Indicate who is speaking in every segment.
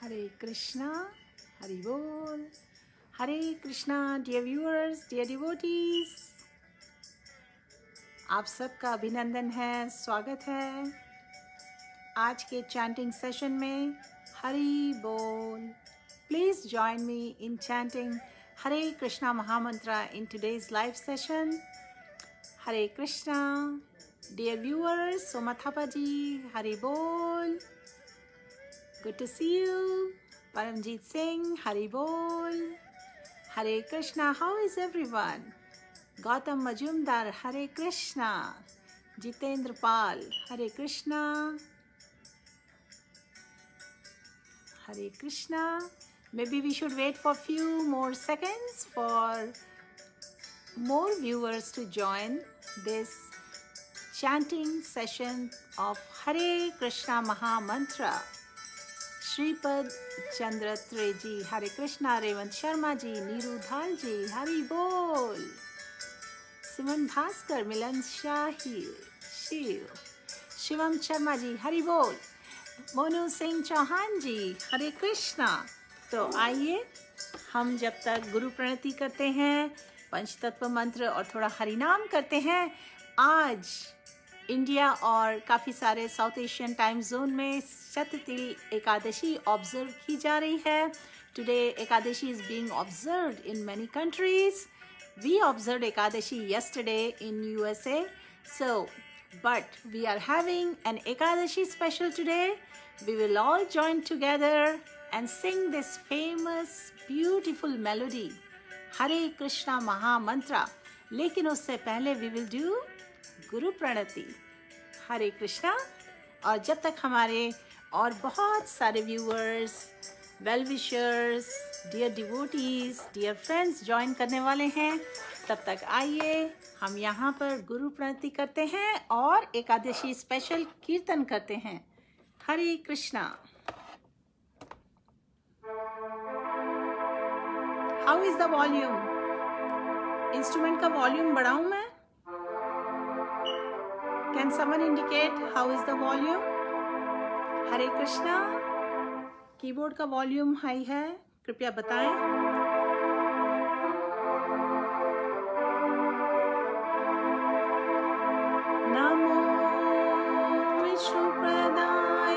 Speaker 1: Hare Krishna, Hari Bol, Hare Krishna, dear viewers, dear devotees, आप सबका अभिनंदन है, स्वागत है आज के chanting session में Hari Bol. Please join me in chanting Hare Krishna Mahamantra in today's live session. Hare Krishna, dear viewers, Somathapa ji, Hari Bol. Good to see you. Paramjit Singh, Hari Bol. Hare Krishna, how is everyone? Gautam Majumdar, Hare Krishna. Jitendra Pal, Hare Krishna. Hare Krishna. Maybe we should wait for a few more seconds for more viewers to join this chanting session of Hare Krishna Maha Mantra. Shripad Chandra Treji, Hare Krishna, Revant Sharma ji, Neeru Dhal ji, Hari Bol. Siman Bhaskar, Milan Shahi, Shiv. Shivam Sharma ji, Hari Bol. Monu Singh Chauhan ji, Hare Krishna. तो आइए हम जब तक गुरु प्रणति करते हैं, पंचतत्व मंत्र और थोड़ा हरिनाम करते हैं। आज इंडिया और काफ़ी सारे साउथ एशियन टाइम जोन में शततिल एकादशी ऑब्जर्व की जा रही है। Today Ekadashi is being observed in many countries. We observed Ekadashi yesterday in USA. So, but we are having an Ekadashi special today. We will all join together and sing this famous, beautiful melody, Hare Krishna Maha Mantra. लेकिन उससे पहले we will do गुरु प्रणति, हरे कृष्णा। और जब तक हमारे और बहुत सारे viewers, well wishers, dear devotees, dear friends join करने वाले हैं, तब तक आइए हम यहाँ पर गुरु प्रणति करते हैं और एकादशी स्पेशल कीर्तन करते हैं। Hare Krishna. How is the volume? Instrument का वॉल्यूम बढ़ाऊं मैं? Can someone indicate how is the volume? Hare Krishna. Keyboard का वॉल्यूम हाई है, कृपया बताएं। नमो विष्णुप्रदाय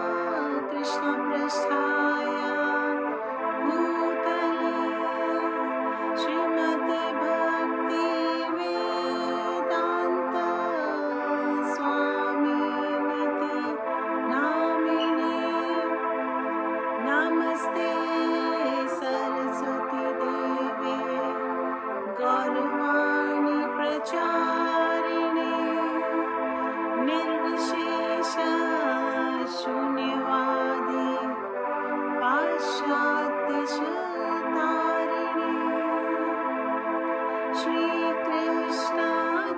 Speaker 1: कृष्णपृष्ठाय भूतले श्रीमते भक्ति नमस्ते सरस्वती देवे गौरवाणी प्रचारिणे निर्विशेष शून्यवादी पाश्चात्य तारिणे श्री कृष्ण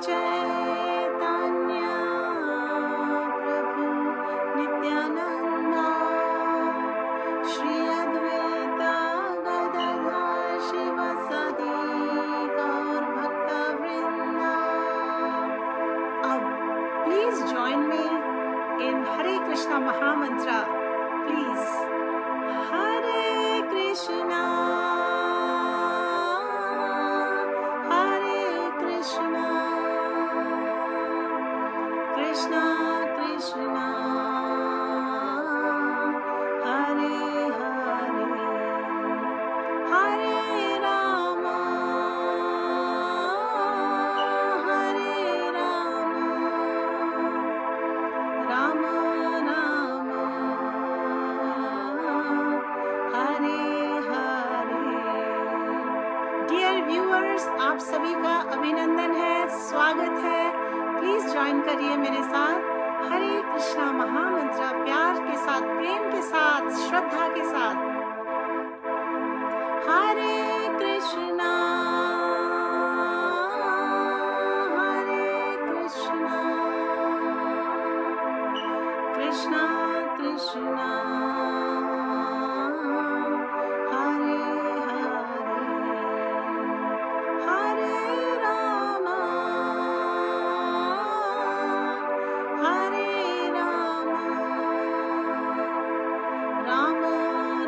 Speaker 1: चैतन्य प्रभु नित्यानंद श्री अद्वैत गदाधर शिवासादि गौर भक्त वृंद। अब please join me in Hare Krishna mahamantra. Please Hare Krishna Krishna Krishna Hare Hare, Hare Ram Ram Ram Hare Hare. Dear viewers, आप सभी का अभिनंदन है, स्वागत है। प्लीज ज्वाइन करिए मेरे साथ हरे कृष्णा महामंत्र, प्यार के साथ, प्रेम के साथ, श्रद्धा के साथ। हरे Krishna Krishna Krishna Hare Hare, Hare Ram Ram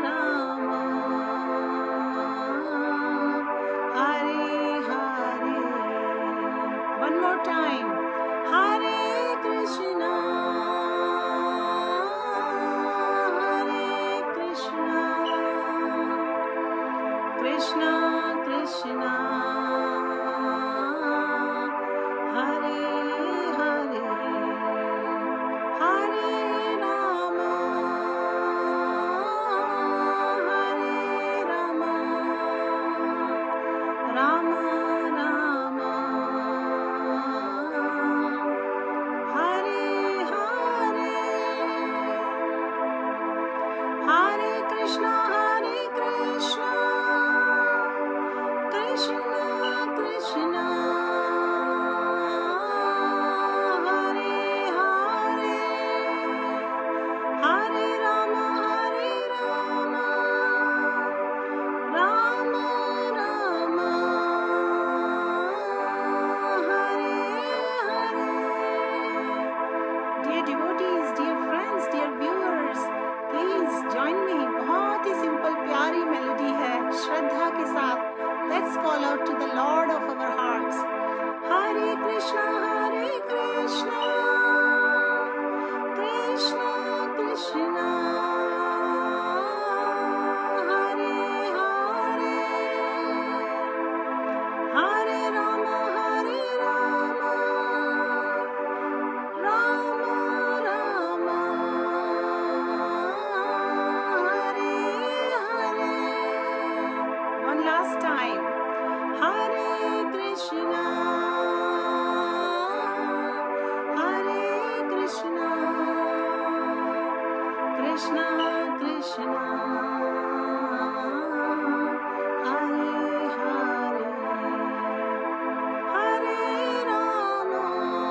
Speaker 1: Krishna, Hare Hare, Hare Rama,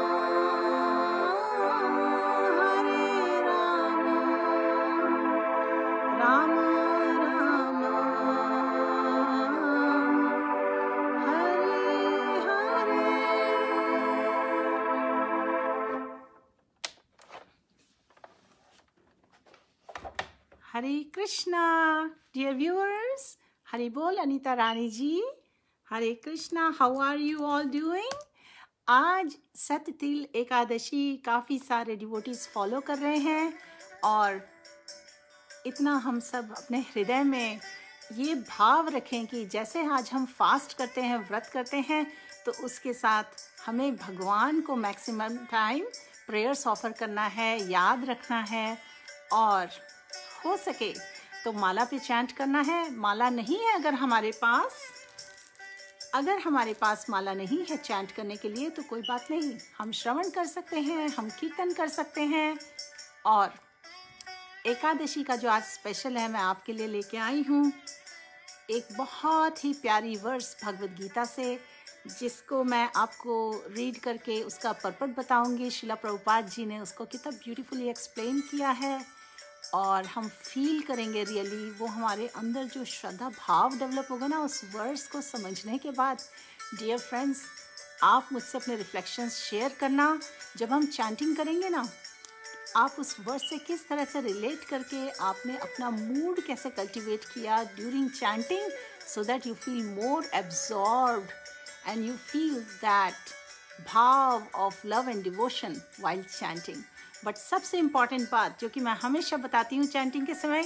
Speaker 1: Hare Rama, Rama Rama, Hare Hare. Hare Krishna, dear viewers. Hari Bol, Anita Rani ji. Hare Krishna, how are you all doing? आज सत्य तिल एकादशी काफ़ी सारे डिवोटीज फॉलो कर रहे हैं और इतना हम सब अपने हृदय में ये भाव रखें कि जैसे आज हम फास्ट करते हैं, व्रत करते हैं, तो उसके साथ हमें भगवान को मैक्सिमम टाइम प्रेयर्स ऑफर करना है, याद रखना है और हो सके तो माला पे चैंट करना है। माला नहीं है अगर हमारे पास माला नहीं है चैंट करने के लिए तो कोई बात नहीं, हम श्रवण कर सकते हैं, हम कीर्तन कर सकते हैं। और एकादशी का जो आज स्पेशल है मैं आपके लिए लेके आई हूँ एक बहुत ही प्यारी वर्स भगवद गीता से, जिसको मैं आपको रीड करके उसका पर्पट बताऊंगी। शिला प्रभुपाद जी ने उसको कितना ब्यूटीफुली एक्सप्लेन किया है और हम फील करेंगे रियली, वो हमारे अंदर जो श्रद्धा भाव डेवलप होगा ना उस वर्ड्स को समझने के बाद। डियर फ्रेंड्स, आप मुझसे अपने रिफ्लेक्शंस शेयर करना। जब हम चैंटिंग करेंगे ना, आप उस वर्ड से किस तरह से रिलेट करके आपने अपना मूड कैसे कल्टिवेट किया during chanting, so that you feel more absorbed and you feel that bhav of love and devotion while chanting. But सबसे इम्पॉर्टेंट बात जो कि मैं हमेशा बताती हूँ चैंटिंग के समय,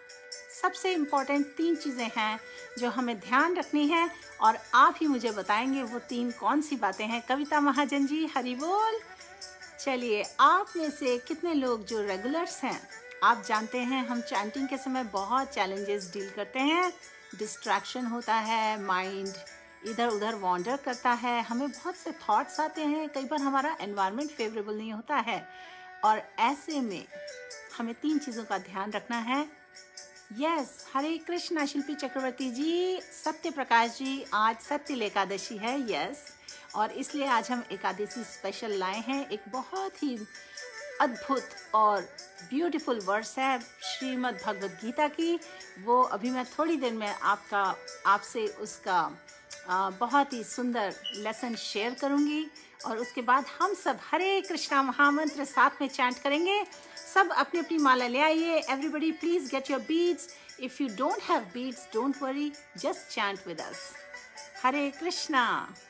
Speaker 1: सबसे इम्पॉर्टेंट 3 चीज़ें हैं जो हमें ध्यान रखनी है और आप ही मुझे बताएंगे वो 3 कौन सी बातें हैं। कविता महाजन जी, हरि बोल। चलिए, आप में से कितने लोग जो रेगुलर्स हैं, आप जानते हैं हम चैंटिंग के समय बहुत चैलेंजेस डील करते हैं। डिस्ट्रैक्शन होता है, माइंड इधर उधर वॉन्डर करता है, हमें बहुत से थॉट्स आते हैं, कई बार हमारा एनवायरनमेंट फेवरेबल नहीं होता है और ऐसे में हमें 3 चीज़ों का ध्यान रखना है। यस, हरे कृष्णा शिल्पी चक्रवर्ती जी, सत्य प्रकाश जी, आज सत्य एकादशी है। यस, और इसलिए आज हम एकादशी स्पेशल लाए हैं। एक बहुत ही अद्भुत और ब्यूटीफुल वर्स है श्रीमद् भगवद गीता की। वो अभी मैं थोड़ी देर में आपसे उसका बहुत ही सुंदर लेसन शेयर करूंगी और उसके बाद हम सब हरे कृष्णा महामंत्र साथ में चैंट करेंगे। सब अपनी अपनी माला ले आइए। Everybody please get your beads. If you don't have beads, don't worry, just chant with us. Hare Krishna.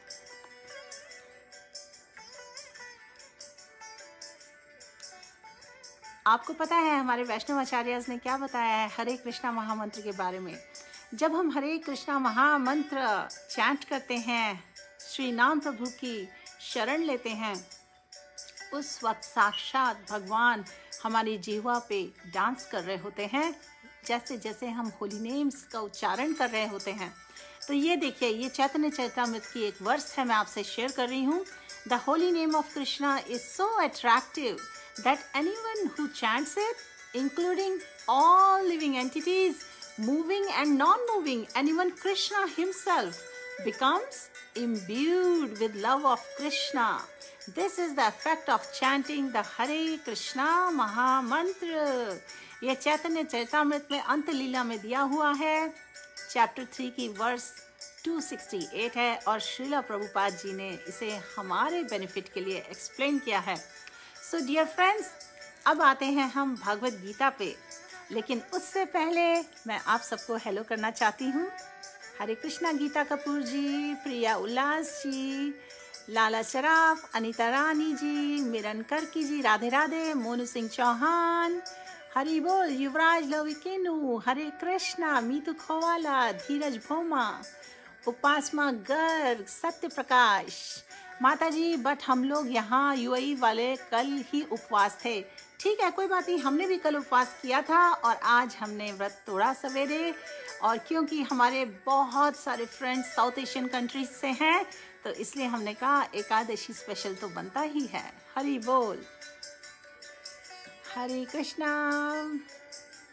Speaker 1: आपको पता है हमारे वैष्णव आचार्यज ने क्या बताया है हरे कृष्णा महामंत्र के बारे में? जब हम हरे कृष्णा महामंत्र चैंट करते हैं, श्री नाम प्रभु की शरण लेते हैं, उस वक्त साक्षात भगवान हमारी जीवा पे डांस कर रहे होते हैं, जैसे जैसे हम होली नेम्स का उच्चारण कर रहे होते हैं। तो ये देखिए, ये चैतन्य चरितामृत की एक वर्स है, मैं आपसे शेयर कर रही हूँ। The holy name of Krishna is so attractive that anyone who chants it, including all living entities, moving and non-moving, and even Krishna himself, becomes imbued with love of Krishna. This is the effect of chanting the Hare Krishna Mahamantra. यह चैतन्य चरितामृत में अंत लीला में दिया हुआ है, chapter 3 की verse 268 है और श्रीला प्रभुपाद जी ने इसे हमारे बेनिफिट के लिए एक्सप्लेन किया है। सो डियर फ्रेंड्स, अब आते हैं हम भगवद गीता पे, लेकिन उससे पहले मैं आप सबको हेलो करना चाहती हूँ। हरे कृष्णा गीता कपूर जी, प्रिया उल्लास जी, लाला शराफ, अनीता रानी जी, मिरन कर्की जी, राधे राधे, मोनू सिंह चौहान, हरि बोल, युवराज लविकेनु, हरे कृष्णा, मीतू खोवाला, धीरज भोमा, उपासमा गर्ग, सत्य प्रकाश, माता जी। बट हम लोग यहाँ यूएई वाले कल ही उपवास थे। ठीक है, कोई बात नहीं, हमने भी कल उपवास किया था और आज हमने व्रत तोड़ा सवेरे, और क्योंकि हमारे बहुत सारे फ्रेंड्स साउथ एशियन कंट्रीज से हैं तो इसलिए हमने कहा एकादशी स्पेशल तो बनता ही है। हरि बोल, हरे कृष्णा।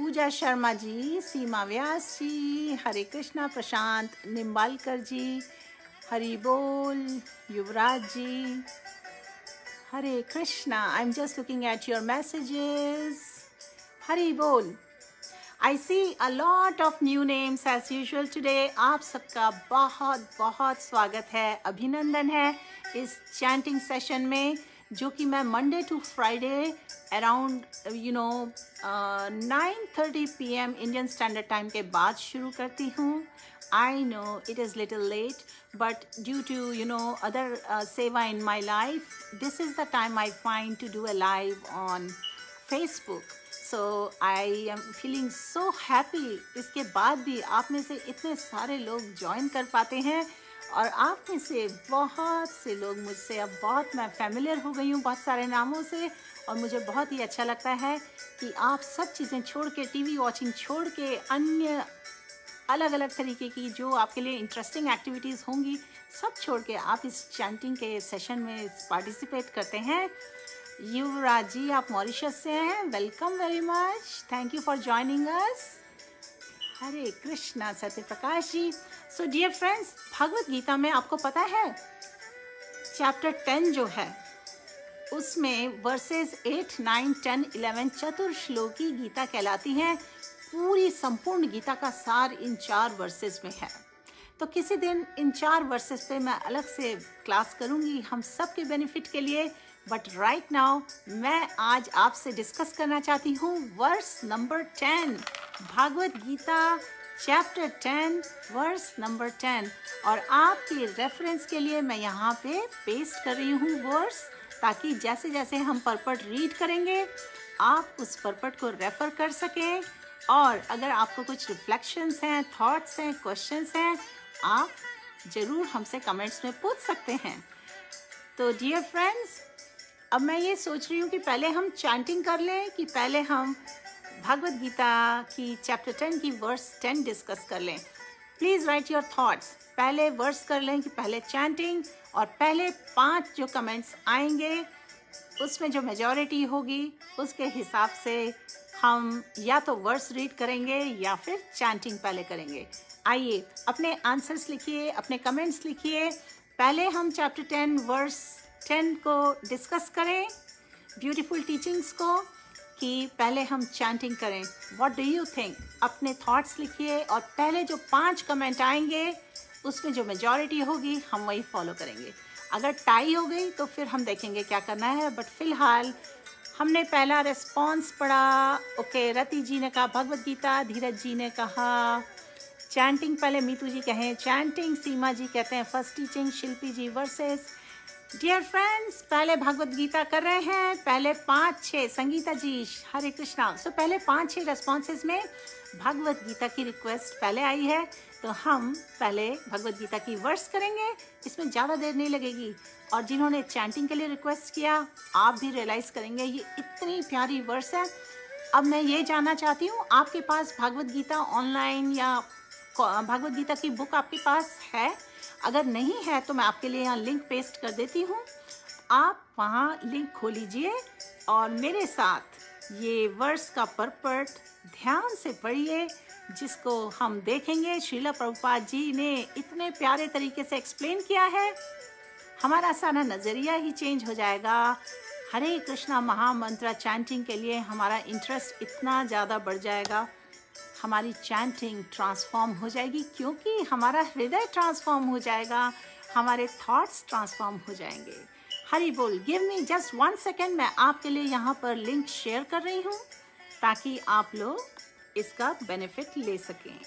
Speaker 1: पूजा शर्मा जी, सीमा व्यास जी, हरे कृष्णा, प्रशांत निम्बालकर जी, हरि बोल, युवराज जी, Hare Krishna. I'm just looking at your messages. Hari बोल. I see a lot of new names as usual today. आप सबका बहुत बहुत स्वागत है, अभिनंदन है इस चैंटिंग सेशन में, जो कि मैं Monday to Friday around 9:30 PM Indian standard time के बाद शुरू करती हूँ. I know it is little late, but due to other seva in my life, this is the time I find to do a live on Facebook. So I am feeling so happy. इसके बाद भी आप में से इतने सारे लोग join कर पाते हैं, और आप में से बहुत से लोग मुझसे अब बहुत मैं फैमिलियर हो गई हूँ बहुत सारे नामों से, और मुझे बहुत ही अच्छा लगता है कि आप सब चीज़ें छोड़ के, टीवी वॉचिंग छोड़ के, अन्य अलग अलग तरीके की जो आपके लिए इंटरेस्टिंग एक्टिविटीज़ होंगी, सब छोड़ के आप इस चैंटिंग के सेशन में पार्टिसिपेट करते हैं. युवराज जी, आप मॉरिशस से हैं, welcome very much, thank you for joining us. Hare Krishna. Satya Prakash ji. So dear friends, Bhagavad Gita में आपको पता है चैप्टर 10 जो है उसमें वर्सेस 8, 9, 10, 11 चतुर्श्लोकी गीता कहलाती हैं. पूरी संपूर्ण गीता का सार इन 4 वर्सेस में है. तो किसी दिन इन 4 वर्सेस पे मैं अलग से क्लास करूंगी हम सब के बेनिफिट के लिए. बट राइट नाउ मैं आज आपसे डिस्कस करना चाहती हूँ verse number 10, Bhagavad Gita chapter 10 verse number 10. और आपके रेफरेंस के लिए मैं यहाँ पे पेस्ट कर रही हूँ वर्स, ताकि जैसे जैसे हम परपट रीड करेंगे आप उस परपट को रेफर कर सकें. और अगर आपको कुछ रिफ्लेक्शंस हैं, थॉट्स हैं, क्वेश्चंस हैं, आप ज़रूर हमसे कमेंट्स में पूछ सकते हैं. तो डियर फ्रेंड्स, अब मैं ये सोच रही हूँ कि पहले हम चैंटिंग कर लें कि पहले हम भगवत गीता की चैप्टर 10 की वर्स 10 डिस्कस कर लें. Please write your thoughts. पहले वर्स कर लें कि पहले चैंटिंग, और पहले 5 जो कमेंट्स आएंगे उसमें जो मेजॉरिटी होगी उसके हिसाब से हम या तो वर्स रीड करेंगे या फिर चैंटिंग पहले करेंगे. आइए अपने आंसर्स लिखिए, अपने कमेंट्स लिखिए. पहले हम चैप्टर 10 वर्स 10 को डिस्कस करें, ब्यूटीफुल टीचिंग्स को, कि पहले हम चैंटिंग करें. What do you think? अपने थॉट्स लिखिए, और पहले जो 5 कमेंट आएंगे उसमें जो मेजॉरिटी होगी हम वही फॉलो करेंगे. अगर टाई हो गई तो फिर हम देखेंगे क्या करना है. बट फिलहाल हमने पहला रिस्पॉन्स पढ़ा. ओके, रति जी ने कहा भगवत गीता, धीरज जी ने कहा चैंटिंग. पहले मीतू जी कहें चैंटिंग, सीमा जी कहते हैं first teaching, Shilpi ji verses. Dear friends, पहले भगवत गीता कर रहे हैं. पहले 5-6 संगीता जी, हरे कृष्णा. सो पहले 5-6 रेस्पॉन्सेज में भगवत गीता की रिक्वेस्ट पहले आई है, तो हम पहले भगवत गीता की वर्स करेंगे. इसमें ज़्यादा देर नहीं लगेगी. और जिन्होंने चैंटिंग के लिए रिक्वेस्ट किया, आप भी रियलाइज़ करेंगे ये इतनी प्यारी वर्स है. अब मैं ये जानना चाहती हूँ, आपके पास भगवत गीता ऑनलाइन या भगवत गीता की बुक आपके पास है? अगर नहीं है तो मैं आपके लिए यहाँ लिंक पेस्ट कर देती हूँ. आप वहाँ लिंक खोलीजिए और मेरे साथ ये वर्स का परपट ध्यान से पढ़िए, जिसको हम देखेंगे श्रीला प्रभुपाद जी ने इतने प्यारे तरीके से एक्सप्लेन किया है. हमारा सारा नज़रिया ही चेंज हो जाएगा. हरे कृष्णा महामंत्र चैंटिंग के लिए हमारा इंटरेस्ट इतना ज़्यादा बढ़ जाएगा. हमारी चैंटिंग ट्रांसफॉर्म हो जाएगी, क्योंकि हमारा हृदय ट्रांसफॉर्म हो जाएगा, हमारे थॉट्स ट्रांसफॉर्म हो जाएंगे. हरि बोल. Give me just 1 second. मैं आपके लिए यहाँ पर लिंक शेयर कर रही हूँ ताकि आप लोग इसका बेनिफिट ले सकें.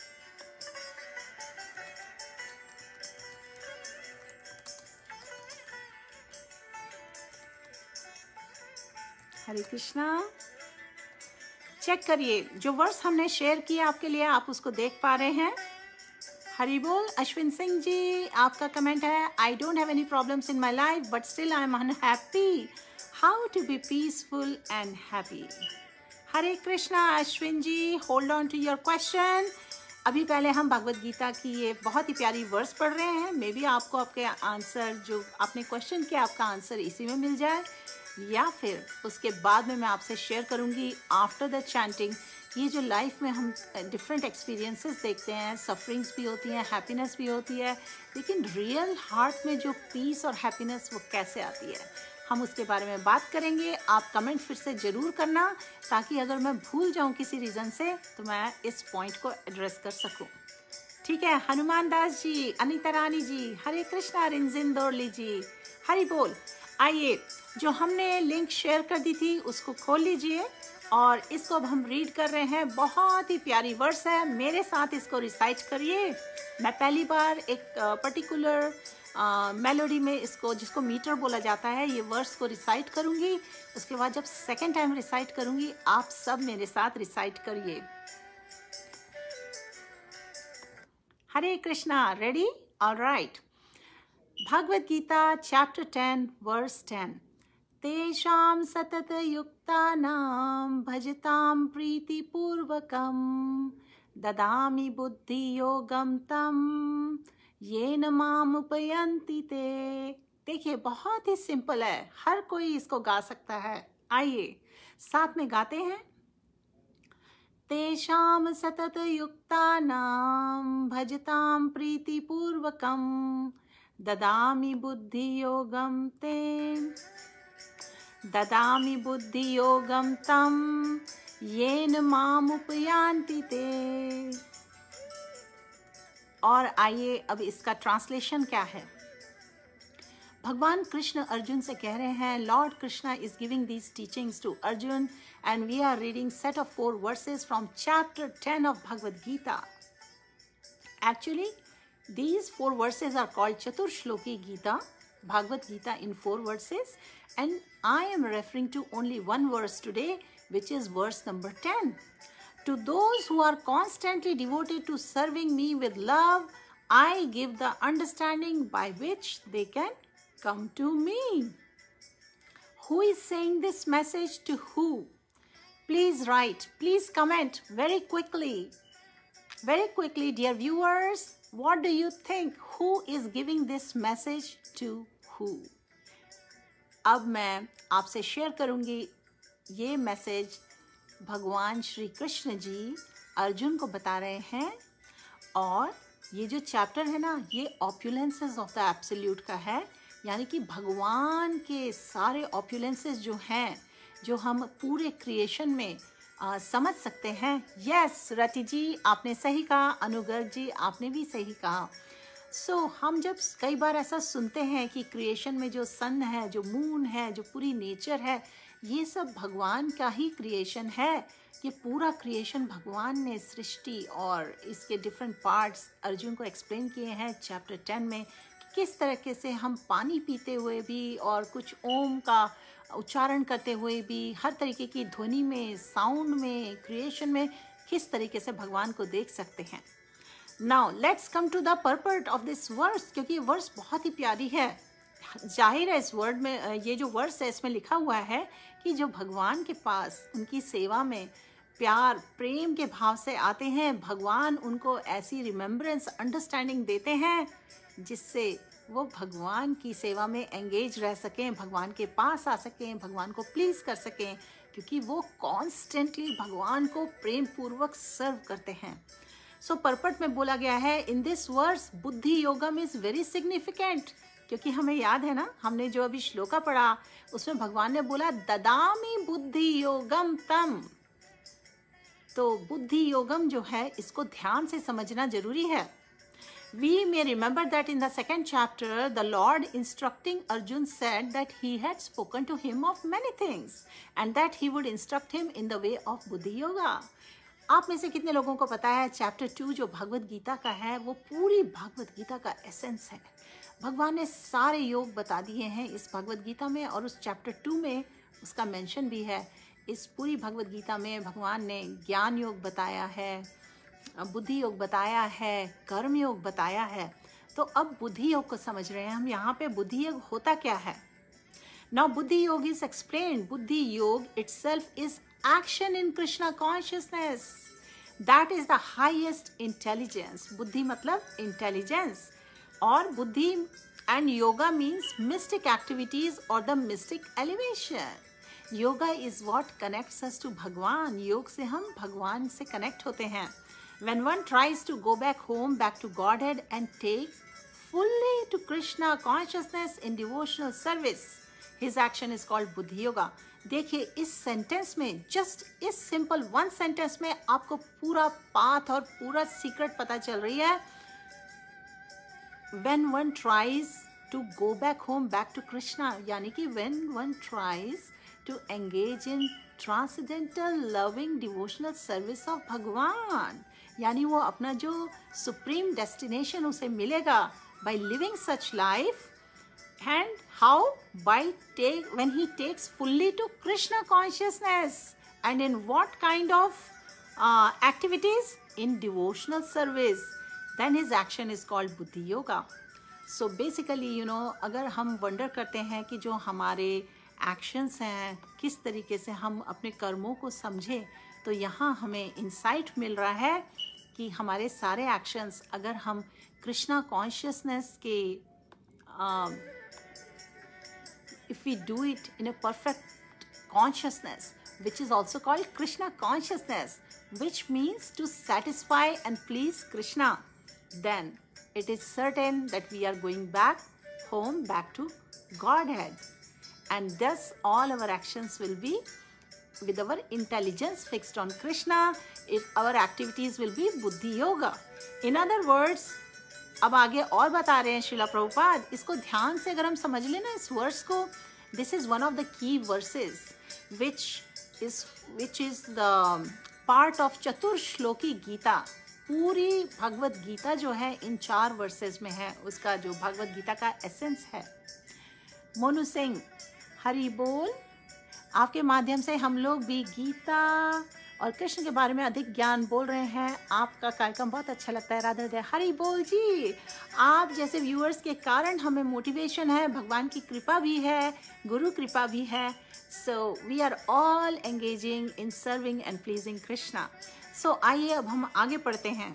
Speaker 1: हरे कृष्णा. चेक करिए जो वर्स हमने शेयर किया आपके लिए, आप उसको देख पा रहे हैं. हरि बोल. अश्विन सिंह जी, आपका कमेंट है I don't have any problems in my life but still I am unhappy. How to be peaceful and happy. Hare Krishna Ashwin ji, hold on to your question. अभी पहले हम भगवत गीता की ये बहुत ही प्यारी वर्स पढ़ रहे हैं. मे बी आपको आपके आंसर जो आपने क्वेश्चन किया आपका आंसर इसी में मिल जाए, या फिर उसके बाद में मैं आपसे शेयर करूंगी आफ्टर द चैंटिंग ये जो लाइफ में हम डिफरेंट एक्सपीरियंसेस देखते हैं, सफरिंग्स भी होती हैं, हैप्पीनेस भी होती है, लेकिन रियल हार्ट में जो पीस और हैप्पीनेस वो कैसे आती है, हम उसके बारे में बात करेंगे। आप कमेंट फिर से ज़रूर करना, ताकि अगर मैं भूल जाऊं किसी रीज़न से तो मैं इस पॉइंट को एड्रेस कर सकूं। ठीक है, हनुमान दास जी, अनीता रानी जी, हरे कृष्णा, रिंजिन दौरली जी, हरि बोल। आइए, जो हमने लिंक शेयर कर दी थी उसको खोल लीजिए और इसको अब हम रीड कर रहे हैं। बहुत ही प्यारी वर्स है, मेरे साथ इसको रिसाइट करिए। मैं पहली बार एक पर्टिकुलर मेलोडी में इसको, जिसको मीटर बोला जाता है, ये वर्स को रिसाइट करूंगी। उसके बाद जब सेकेंड टाइम रिसाइट करूंगी, आप सब मेरे साथ रिसाइट करिए। Hare Krishna, ready? Alright. Bhagavad Gita chapter 10 verse 10। तेषां सतत युक्तानां भजतां प्रीतिपूर्वकं ददामि बुद्धि योगम तम येन माम उपयन्ति ते। देखिए, बहुत ही सिंपल है, हर कोई इसको गा सकता है। आइए साथ में गाते हैं। तेषां सतत युक्तानां भजतां प्रीतिपूर्वकं ददामि बुद्धि योगम ते, ददामि बुद्धि योगम तम येन माम उपयान्ति ते। और आइए अब इसका ट्रांसलेशन क्या है। भगवान कृष्ण अर्जुन से कह रहे हैं, lord Krishna is giving these teachings to Arjun and we are reading set of 4 verses from chapter 10 of Bhagavad Gita. Actually these 4 verses are called Chaturshloki Gita, Bhagavad Gita in 4 verses, and I am referring to only one verse today, which is verse number 10. To those who are constantly devoted to serving me with love, I give the understanding by which they can come to me. Who is saying this message to who? Please write, please comment very quickly. Very quickly, dear viewers, what do you think? Who is giving this message to who? अब मैं आपसे share करूंगी ये message भगवान श्री कृष्ण जी अर्जुन को बता रहे हैं। और ये जो चैप्टर है ना, ये ऑप्युलेंसेस ऑफ द एब्सोल्यूट का है, यानी कि भगवान के सारे ऑप्युलेंसेस जो हैं, जो हम पूरे क्रिएशन में समझ सकते हैं। यस रति जी, आपने सही कहा। अनुगर्ग जी, आपने भी सही कहा। हम जब कई बार ऐसा सुनते हैं कि क्रिएशन में जो सन है, जो मून है, जो पूरी नेचर है, ये सब भगवान का ही क्रिएशन है। ये पूरा क्रिएशन भगवान ने सृष्टि और इसके डिफरेंट पार्ट्स अर्जुन को एक्सप्लेन किए हैं चैप्टर 10 में, कि किस तरीके से हम पानी पीते हुए भी और कुछ ओम का उच्चारण करते हुए भी, हर तरीके की ध्वनि में, साउंड में, क्रिएशन में किस तरीके से भगवान को देख सकते हैं। Now let's come to the purport of this verse, क्योंकि ये वर्स बहुत ही प्यारी है। जाहिर है इस वर्ड में, ये जो वर्स है इसमें लिखा हुआ है कि जो भगवान के पास उनकी सेवा में प्यार प्रेम के भाव से आते हैं, भगवान उनको ऐसी रिमेम्बरेंस अंडरस्टैंडिंग देते हैं जिससे वो भगवान की सेवा में एंगेज रह सकें, भगवान के पास आ सकें, भगवान को प्लीज कर सकें, क्योंकि वो कॉन्स्टेंटली भगवान को प्रेम पूर्वक सर्व करते हैं। पर्पट में बोला गया है इन दिस वर्स बुद्धि योगम इज वेरी सिग्निफिकेंट, क्योंकि हमें याद है ना, हमने जो अभी श्लोका पढ़ा उसमें भगवान ने बोला ददामी बुद्धि योगम तम। तो बुद्धि योगम जो है, इसको ध्यान से समझना जरूरी है। We may remember that in the 2nd chapter, the Lord instructing Arjun said that he had spoken to him of many things and that he would instruct him in the way of Buddhi Yoga. आप में से कितने लोगों को पता है chapter 2 जो भगवद गीता का है, वो पूरी भगवद गीता का एसेंस है। भगवान ने सारे योग बता दिए हैं इस भगवद गीता में, और उस चैप्टर 2 में उसका मेंशन भी है। इस पूरी भगवद गीता में भगवान ने ज्ञान योग बताया है, बुद्धि योग बताया है, कर्म योग बताया है। तो अब बुद्धि योग को समझ रहे हैं हम। यहाँ पे बुद्धि योग होता क्या है? नाउ बुद्धि योग is explained. Buddhi yoga itself is action in Krishna consciousness, that is the highest intelligence. बुद्धि मतलब इंटेलिजेंस, और buddhi and yoga means mystic activities और the mystic elevation. Yoga is what connects us to Bhagavan. योग से हम भगवान से कनेक्ट होते हैं. When one tries to go back home, back to Godhead and takes fully to Krishna consciousness in devotional service, his action is called Buddhi Yoga. देखिए इस sentence में, जस्ट इस सिंपल वन सेंटेंस में आपको पूरा path और पूरा secret पता चल रही है. When one tries to go back home, back to Krishna, यानी कि when one tries to engage in transcendental loving devotional service of भगवान, यानी वो अपना जो सुप्रीम डेस्टिनेशन उसे मिलेगा by living such life. And how? When he takes fully to Krishna consciousness. And in what kind of activities? In devotional service. Then his action is called Buddhi Yoga. So basically, अगर हम wonder करते हैं कि जो हमारे actions हैं, किस तरीके से हम अपने कर्मों को समझें, तो यहाँ हमें इंसाइट मिल रहा है कि हमारे सारे एक्शंस अगर हम कृष्णा कॉन्शियसनेस के if we do it in a perfect consciousness, which is also called Krishna consciousness, which means to satisfy and please Krishna, then it is certain that we are going back home, back to Godhead. And thus all our actions will be with our intelligence fixed on Krishna. Our activities will be Buddhi Yoga. In other words, अब आगे और बता रहे हैं श्रीला प्रभुपाद. इसको ध्यान से अगर हम समझ लें ना इस वर्स को, this is one of the key verses which is the part of Chatushloki Gita. पूरी भगवत गीता जो है इन 4 वर्सेस में है. उसका जो भगवत गीता का एसेंस है. मोनू सिंह, हरि बोल. आपके माध्यम से हम लोग भी गीता और कृष्ण के बारे में अधिक ज्ञान बोल रहे हैं. आपका कार्यक्रम बहुत अच्छा लगता है. राधे राधे. हरि बोल जी. आप जैसे व्यूअर्स के कारण हमें मोटिवेशन है, भगवान की कृपा भी है, गुरु कृपा भी है. So we are all engaging in serving and pleasing Krishna. So आइए अब हम आगे पढ़ते हैं.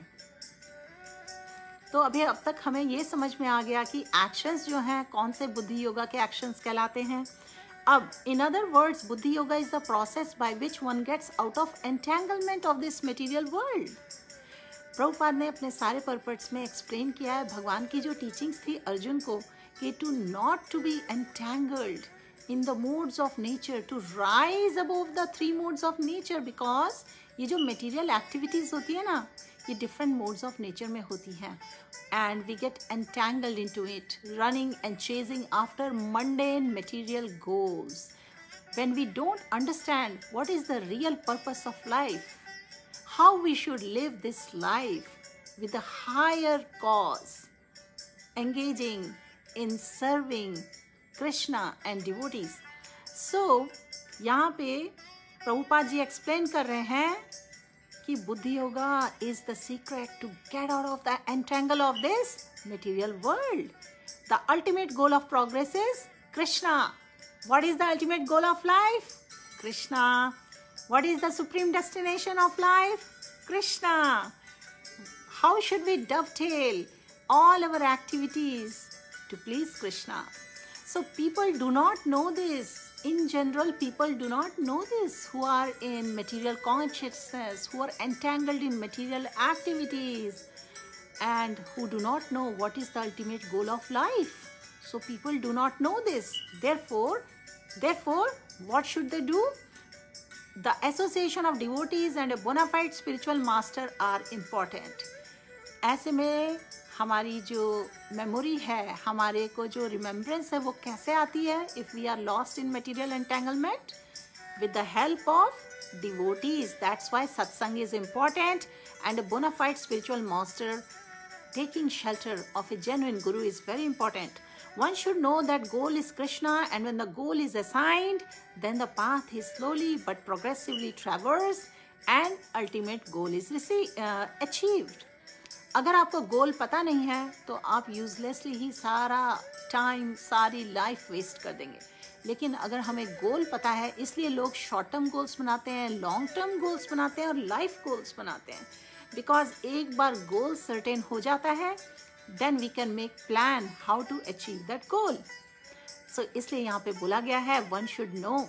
Speaker 1: तो अभी अब तक हमें ये समझ में आ गया कि एक्शंस जो हैं कौन से बुद्धि योगा के एक्शंस कहलाते हैं. अब in other words, Buddhi Yoga is the process by which one gets out of entanglement of this material world. Prabhupada ने अपने सारे पर्पट्स में एक्सप्लेन किया है भगवान की जो टीचिंग्स थी अर्जुन को कि to not to be entangled in the modes of nature, to rise above the 3 modes of nature. Because ये जो मटेरियल एक्टिविटीज होती है ना, ये डिफरेंट मोड्स ऑफ नेचर में होती हैं. And we get entangled into it, running and chasing after mundane material goals. When we don't understand what is the real purpose of life, how we should live this life with a higher cause, engaging in serving Krishna and devotees. So, यहाँ पे Prabhupada ji explain कर रहे हैं कि बुद्धि yoga is the secret to get out of the entangle of this material world. The ultimate goal of progress is Krishna. What is the ultimate goal of life? Krishna. What is the supreme destination of life? Krishna. How should we dovetail all our activities to please Krishna? So people do not know this. In general, people do not know this who are in material consciousness, who are entangled in material activities, and who do not know what is the ultimate goal of life. So people do not know this. Therefore, what should they do? The association of devotees and a bona fide spiritual master are important. ऐसे में हमारी जो memory है, हमारे को जो remembrance है, वो कैसे आती है? If we are lost in material entanglement, with the help of devotees. That's why satsang is important and a bona fide spiritual master taking shelter of a genuine guru is very important. One should know that goal is Krishna, and when the goal is assigned, then the path is slowly but progressively traversed and ultimate goal is achieved. अगर आपको गोल पता नहीं है तो आप uselessly ही सारा time, सारी life waste कर देंगे. लेकिन अगर हमें गोल पता है, इसलिए लोग शॉर्ट टर्म गोल्स बनाते हैं, लॉन्ग टर्म गोल्स बनाते हैं और लाइफ गोल्स बनाते हैं. बिकॉज एक बार गोल सर्टेन हो जाता है, then we can make plan how to achieve that goal. So इसलिए यहाँ पे बोला गया है one should know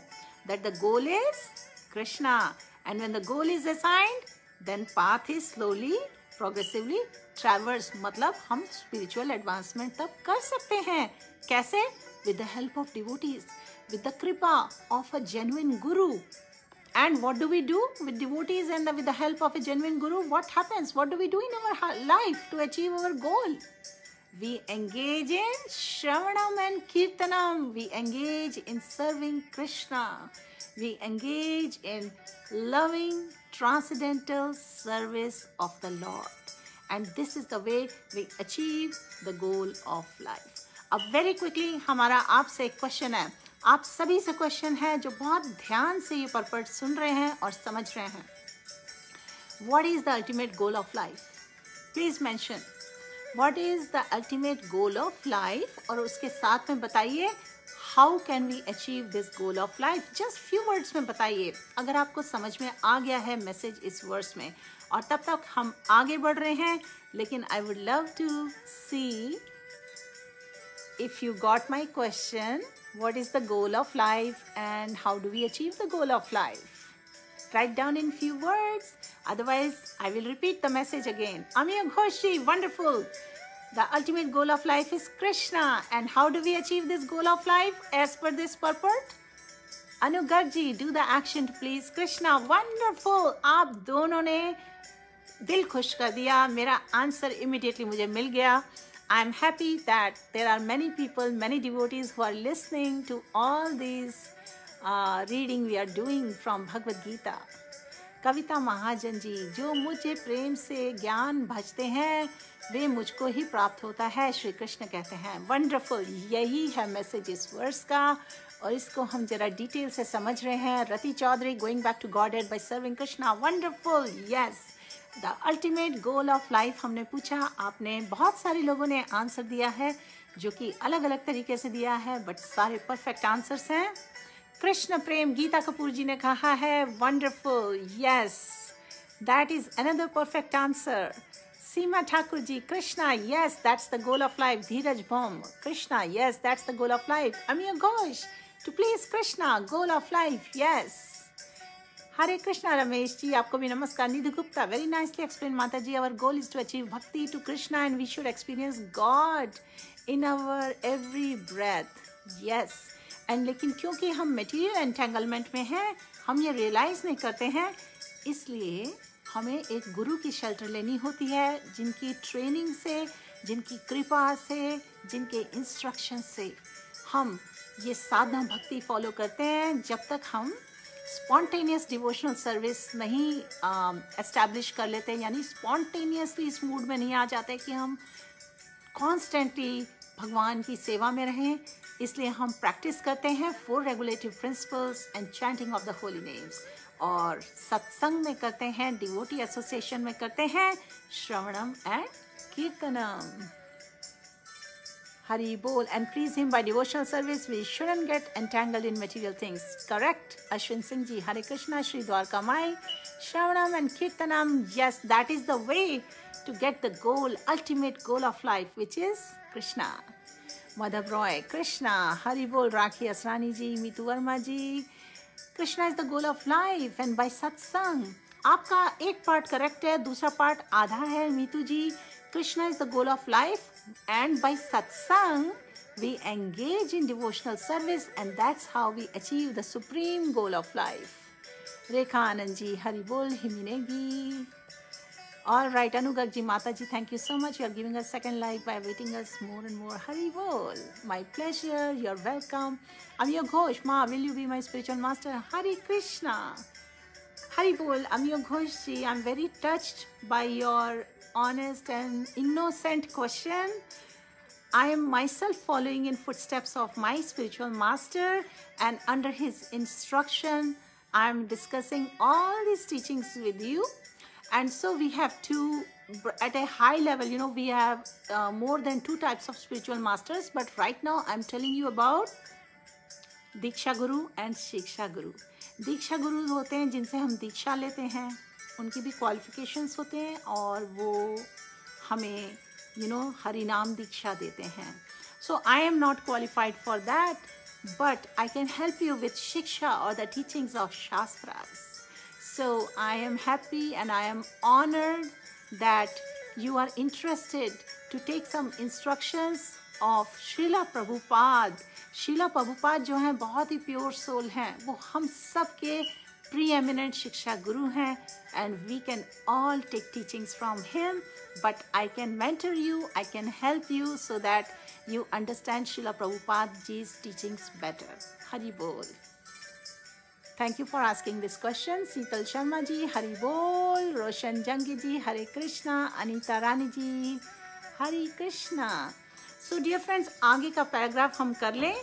Speaker 1: that the goal is Krishna. And when the goal is assigned, then path is slowly, progressively traversed. मतलब हम spiritual advancement तब कर सकते हैं. कैसे? With the help of devotees, with the kripa of a genuine guru. And what do we do with devotees and with the help of a genuine guru? What happens? What do we do in our life to achieve our goal? We engage in Shravanam and Kirtanam. We engage in serving Krishna. We engage in loving transcendental service of the Lord. And this is the way we achieve the goal of life. अब very quickly हमारा आपसे एक question है. आप सभी से question है जो बहुत ध्यान से ये पर्पट सुन रहे हैं और समझ रहे हैं. What is the ultimate goal of life? Please mention. What is the ultimate goal of life? और उसके साथ में बताइए how can we achieve this goal of life? Just few words में बताइए. अगर आपको समझ में आ गया है मैसेज इस वर्स में, और तब तक हम आगे बढ़ रहे हैं. लेकिन I would love to see if you got my question. What is the goal of life and how do we achieve the goal of life? Write down in few words. Otherwise, I will repeat the message again. Amiya Ghoshi, wonderful. The ultimate goal of life is Krishna. And how do we achieve this goal of life as per this purport? Anugarji, do the action please. Krishna, wonderful. आप दोनों ने दिल खुश कर दिया. मेरा answer immediately मुझे मिल गया. I am happy that there are many people, many devotees who are listening to all these reading we are doing from Bhagavad Gita. Kavita Mahajan ji, जो मुझे प्रेम से ज्ञान भजते हैं वे मुझको ही प्राप्त होता है, श्री कृष्ण कहते हैं. वंडरफुल. यही है मैसेज इस वर्स का, और इसको हम जरा डिटेल से समझ रहे हैं. Rati Chaudhary, going back to Godhead by serving Krishna. Wonderful. Yes, the ultimate goal of life हमने पूछा. आपने बहुत सारे लोगों ने आंसर दिया है जो कि अलग अलग तरीके से दिया है, बट सारे परफेक्ट आंसर्स हैं. कृष्ण प्रेम, गीता कपूर जी ने कहा है. Wonderful. Yes, that is another perfect answer. Seema Thakur ji, Krishna, yes that's the goal of life. Dhiraj Bam, Krishna, yes that's the goal of life. Amiya Ghosh, to please Krishna, goal of life. Yes. Hare Krishna Ramesh ji, आपको भी नमस्कार. Nidhi Gupta, very nicely explain माता जी. Our goal is to achieve bhakti to Krishna and we should experience God in our every breath. Yes. And लेकिन क्योंकि हम material entanglement में हैं, हम ये रियलाइज नहीं करते हैं, इसलिए हमें एक गुरु की शेल्टर लेनी होती है, जिनकी ट्रेनिंग से, जिनकी कृपा से, जिनके इंस्ट्रक्शन से हम ये साधना भक्ति फॉलो करते हैं. जब तक हम स्पॉन्टेनियस डिवोशनल सर्विस नहीं एस्टैब्लिश कर लेते हैं, यानी स्पॉन्टेनियसली इस मूड में नहीं आ जाते कि हम कॉन्स्टेंटली भगवान की सेवा में रहें. इसलिए हम प्रैक्टिस करते हैं 4 regulative principles and chanting of the holy names, और सत्संग में करते हैं, डिवोटी एसोसिएशन में करते हैं shravanam and kirtanam. Hari Bol, and please him by devotional service. We shouldn't get entangled in material things. Correct? Ashwin Singh ji, Hare Krishna, Shri Dwarka Mai, Shravanam and Kirtanam. Yes, that is the way to get the goal, ultimate goal of life, which is Krishna. Madhav Roy, Krishna, Hari Bol, Rakhi Asrani ji, Mitu Verma ji. Krishna is the goal of life, and by satsang. आपका एक part correct है, दूसरा part आधा है. मीतू जी, Krishna is the goal of life, and by satsang we engage in devotional service, and that's how we achieve the supreme goal of life. Rekha Anand ji, Hari Bol, Himinegi. All right, Anugag ji, Mata ji, thank you so much. You are giving us second life by waiting us more and more. Hari Bol. My pleasure. You're welcome. Amiya Ghosh, Ma, will you be my spiritual master? Hari Krishna. Hari Bol, Amiya Ghosh ji, I'm very touched by your honest and innocent question. I am myself following in footsteps of my spiritual master, and under his instruction, I am discussing all these teachings with you. And so we have two, at a high level, you know, we have more than 2 types of spiritual masters, but right now I'm telling you about Diksha Guru and Shiksha Guru. दीक्षा गुरु होते हैं जिनसे हम दीक्षा लेते हैं, उनकी भी qualifications होते हैं, और वो हमें हरि नाम दीक्षा देते हैं. So I am not qualified for that. but I can help you with Shiksha or the teachings of Shastras. So I am happy and I am honored that you are interested to take some instructions of Srila Prabhupada. Srila Prabhupada जो हैं बहुत ही pure soul हैं, वो हम सब के preeminent शिक्षा गुरु हैं, and we can all take teachings from him, but I can mentor you, I can help you so that you understand Srila Prabhupada ji's teachings better. Hari Bol. Thank you for asking this question. Seetal Sharma ji, Hari Bol. Roshan Jangi ji, Hare Krishna. Anita Rani ji, Hare Krishna. So dear friends, आगे का paragraph हम कर लें.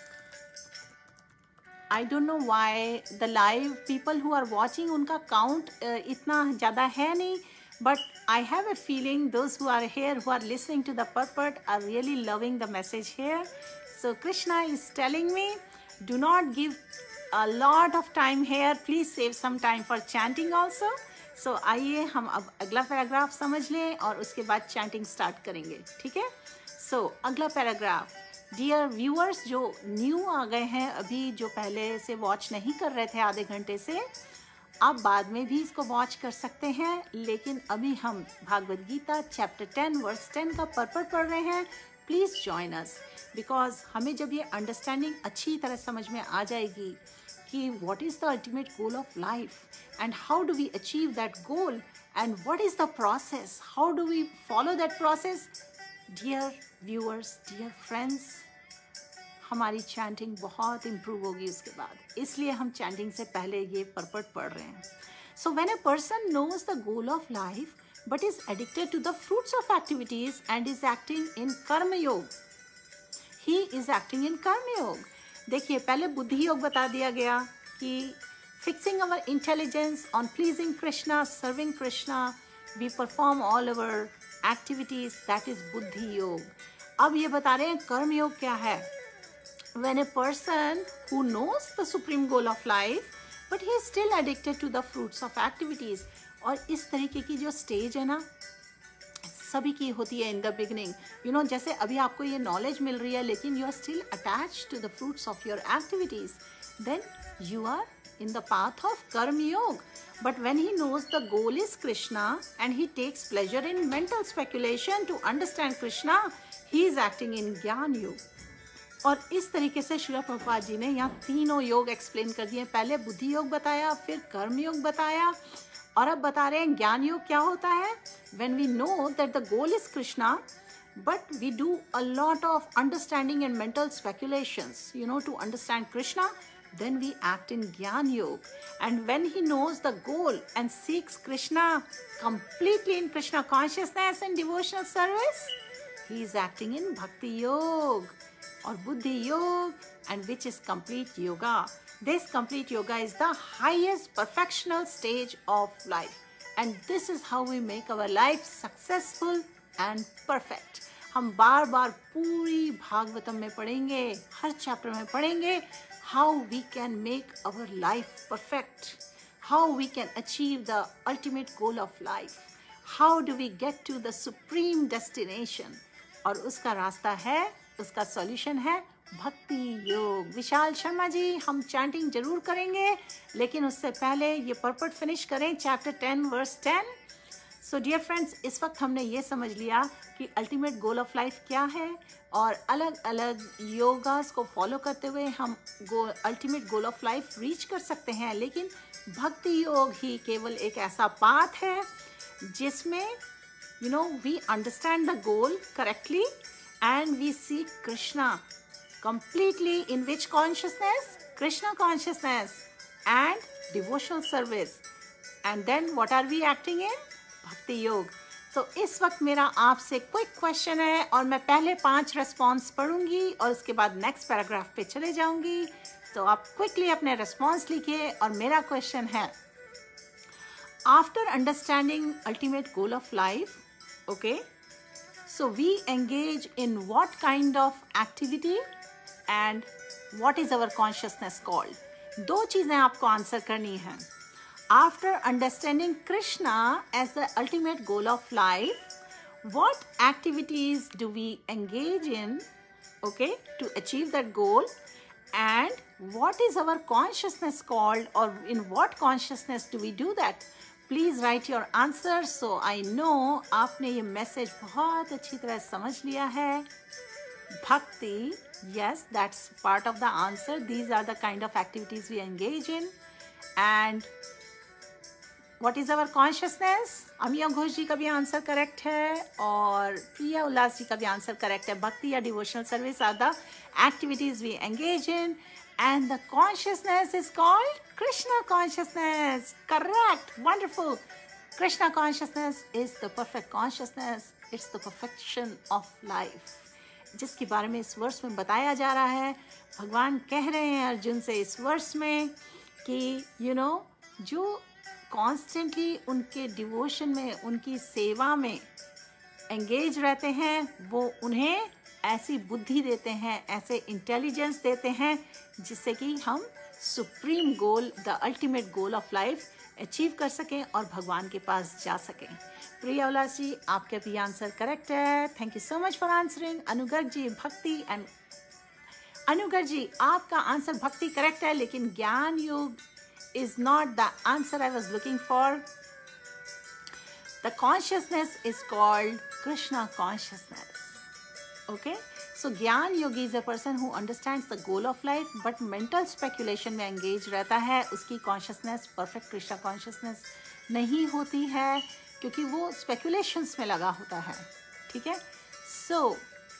Speaker 1: I don't know why the live people who are watching, उनका count इतना ज़्यादा है नहीं, but I have a feeling those who are here, who are listening to the purport, are really loving the message here. So Krishna is telling me, do not give a lot of time here, please save some time for chanting also. So आइए हम अब अगला paragraph समझ लें और उसके बाद chanting start करेंगे, ठीक है? So अगला पैराग्राफ. डियर व्यूअर्स जो न्यू आ गए हैं अभी, जो पहले से वॉच नहीं कर रहे थे आधे घंटे से, आप बाद में भी इसको वॉच कर सकते हैं, लेकिन अभी हम भागवत गीता चैप्टर 10 वर्स 10 का पर्पट पढ़ रहे हैं. प्लीज़ जॉइन अस, बिकॉज हमें जब ये अंडरस्टैंडिंग अच्छी तरह समझ में आ जाएगी कि what is the ultimate goal of life and how do we achieve that goal and what is the process, how do we follow that process. Dear viewers, dear friends, हमारी चैंटिंग बहुत improve होगी उसके बाद, इसलिए हम chanting से पहले ये पर्पट पढ़ रहे हैं. So when a person knows the goal of life but is addicted to the fruits of activities and is acting in karmayoga, he is acting in कर्मयोग. देखिए, पहले बुद्धि योग बता दिया गया कि fixing our intelligence on pleasing Krishna, serving Krishna, we perform all our activities, that is buddhi yoga. अब ये बता रहे हैं कर्म योग क्या है. When a person who knows the supreme goal of life but he is still addicted to the fruits of activities, और इस तरीके की जो स्टेज है ना सभी की होती है in the beginning. You know, जैसे अभी आपको ये नॉलेज मिल रही है लेकिन you are still attached to the fruits of your activities, then you are in the path of karma yoga. But when he knows the goal is Krishna and he takes pleasure in mental speculation to understand Krishna, he is acting in Gyan Yoga. और इस तरीके से श्रील प्रभुपाद जी ने यहाँ तीनों योग explain कर दिए. पहले बुद्धि योग बताया, फिर कर्म योग बताया, और अब बता रहे हैं ज्ञान योग क्या होता है. When we know that the goal is Krishna, but we do a lot of understanding and mental speculations, you know, to understand Krishna, then we act in Gyan Yoga. And when he knows the goal and seeks Krishna completely in Krishna consciousness and devotional service, he is acting in Bhakti Yoga or Buddhi Yoga, and which is complete yoga. This complete yoga is the highest perfectional stage of life, and this is how we make our life successful and perfect. हम बार बार पूरी भागवतम में पढ़ेंगे, हर chapter में पढ़ेंगे how we can make our life perfect, how we can achieve the ultimate goal of life, how do we get to the supreme destination. और उसका रास्ता है, उसका सॉल्यूशन है भक्ति योग. विशाल शर्मा जी, हम चैंटिंग जरूर करेंगे, लेकिन उससे पहले ये पर्पट फिनिश करें chapter 10 verse 10. So dear friends, इस वक्त हमने ये समझ लिया कि अल्टीमेट गोल ऑफ लाइफ क्या है, और अलग अलग योगास को फॉलो करते हुए हम ultimate goal of life reach कर सकते हैं. लेकिन भक्ति योग ही केवल एक ऐसा पाथ है जिसमें you know we understand the goal correctly and we see Krishna completely, in which consciousness? Krishna consciousness and devotional service. And then what are we acting in? Bhakti Yoga. So इस वक्त मेरा आपसे quick question है, और मैं पहले 5 response पढ़ूंगी और उसके बाद नेक्स्ट पैराग्राफ पे चले जाऊंगी. तो आप क्विकली अपने रेस्पॉन्स लिखिए, और मेरा क्वेश्चन है, after understanding ultimate goal of life, okay, so we engage in what kind of activity and what is our consciousness called? 2 चीजें आपको आंसर करनी है. After understanding Krishna as the ultimate goal of life, what activities do we engage in, okay, to achieve that goal? And what is our consciousness called, or in what consciousness do we do that? Please write your answer so I know आपने ये message बहुत अच्छी तरह समझ लिया है. Bhakti, yes, that's part of the answer. These are the kind of activities we engage in. And what is our consciousness? अमिया घोष जी का भी आंसर करेक्ट है और प्रिया उल्लास जी का भी आंसर करेक्ट है. भक्ति या devotional service are the activities we engage in, and the consciousness is called Krishna consciousness. Correct. Wonderful. Krishna consciousness is the perfect consciousness. It's the perfection of life. जिसके बारे में इस वर्ष में बताया जा रहा है. भगवान कह रहे हैं अर्जुन से इस वर्ष में कि जो कॉन्स्टेंटली उनके डिवोशन में, उनकी सेवा में एंगेज रहते हैं, वो उन्हें ऐसी बुद्धि देते हैं, ऐसे इंटेलिजेंस देते हैं जिससे कि हम supreme goal, the ultimate goal of life achieve कर सकें और भगवान के पास जा सकें. प्रिया उल्लास जी, आपका भी आंसर करेक्ट है. Thank you so much for answering. Anugarg ji, bhakti and अनुगर्ग ji, आपका आंसर भक्ति करेक्ट है, लेकिन ज्ञान योग is not the answer I was looking for. The consciousness is called Krishna consciousness. Okay? So Gyan Yogi is a person who understands the goal of life but mental speculation में engage रहता है. उसकी consciousness perfect Krishna consciousness नहीं होती है क्योंकि वो speculations में लगा होता है. ठीक है? So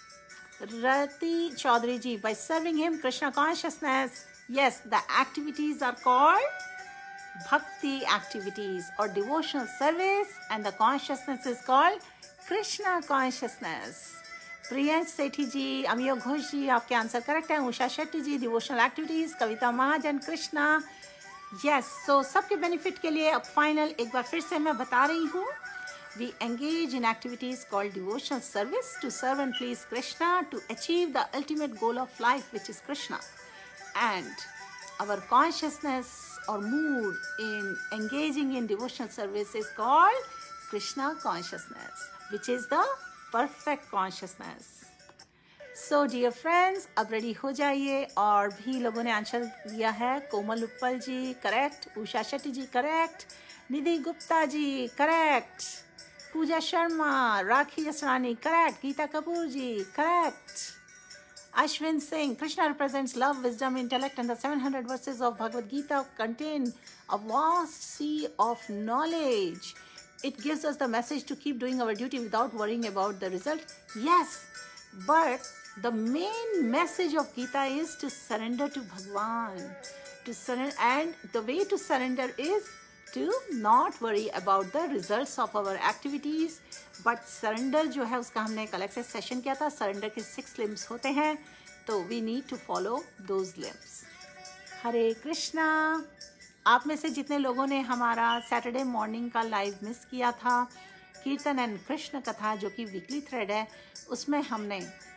Speaker 1: Rati Chaudhary ji, by serving him Krishna consciousness, yes, the activities are called bhakti activities or devotional service, and the consciousness is called Krishna consciousness. Priyansh सेठी जी, अमियो घोष जी, आपके आंसर करेक्ट है. Usha Shetty ji, devotional activities. Kavita Mahajan, Krishna. Yes, so सबके benefit के लिए अब final एक बार फिर से मैं बता रही हूँ. We engage in activities called devotional service to serve and please Krishna to achieve the ultimate goal of life, which is Krishna. And our consciousness or mood in engaging in devotional service is called Krishna consciousness, which is the perfect consciousness. So dear friends, अब ready हो जाइए. और भी लोगों ने answer दिया है. Komal Utpal ji correct, Usha Shetty ji correct, Nidhi Gupta ji correct, Pooja Sharma, Rakhi Jasrani correct, Geeta Kapoor ji correct, Ashwin Singh, Krishna represents love, wisdom, intellect, and the 700 verses of Bhagavad Gita contain a vast sea of knowledge. It gives us the message to keep doing our duty without worrying about the result. Yes, but the main message of Gita is to surrender to Bhagwan. To surrender, and the way to surrender is to not worry about the results of our activities. But surrender जो है उसका हमने एक अलग से session किया था. Surrender के 6 limbs होते हैं, तो we need to follow those limbs. हरे कृष्णा. आप में से जितने लोगों ने हमारा सैटरडे मॉर्निंग का लाइव मिस किया था, कीर्तन एंड कृष्ण कथा जो कि वीकली थ्रेड है, उसमें हमने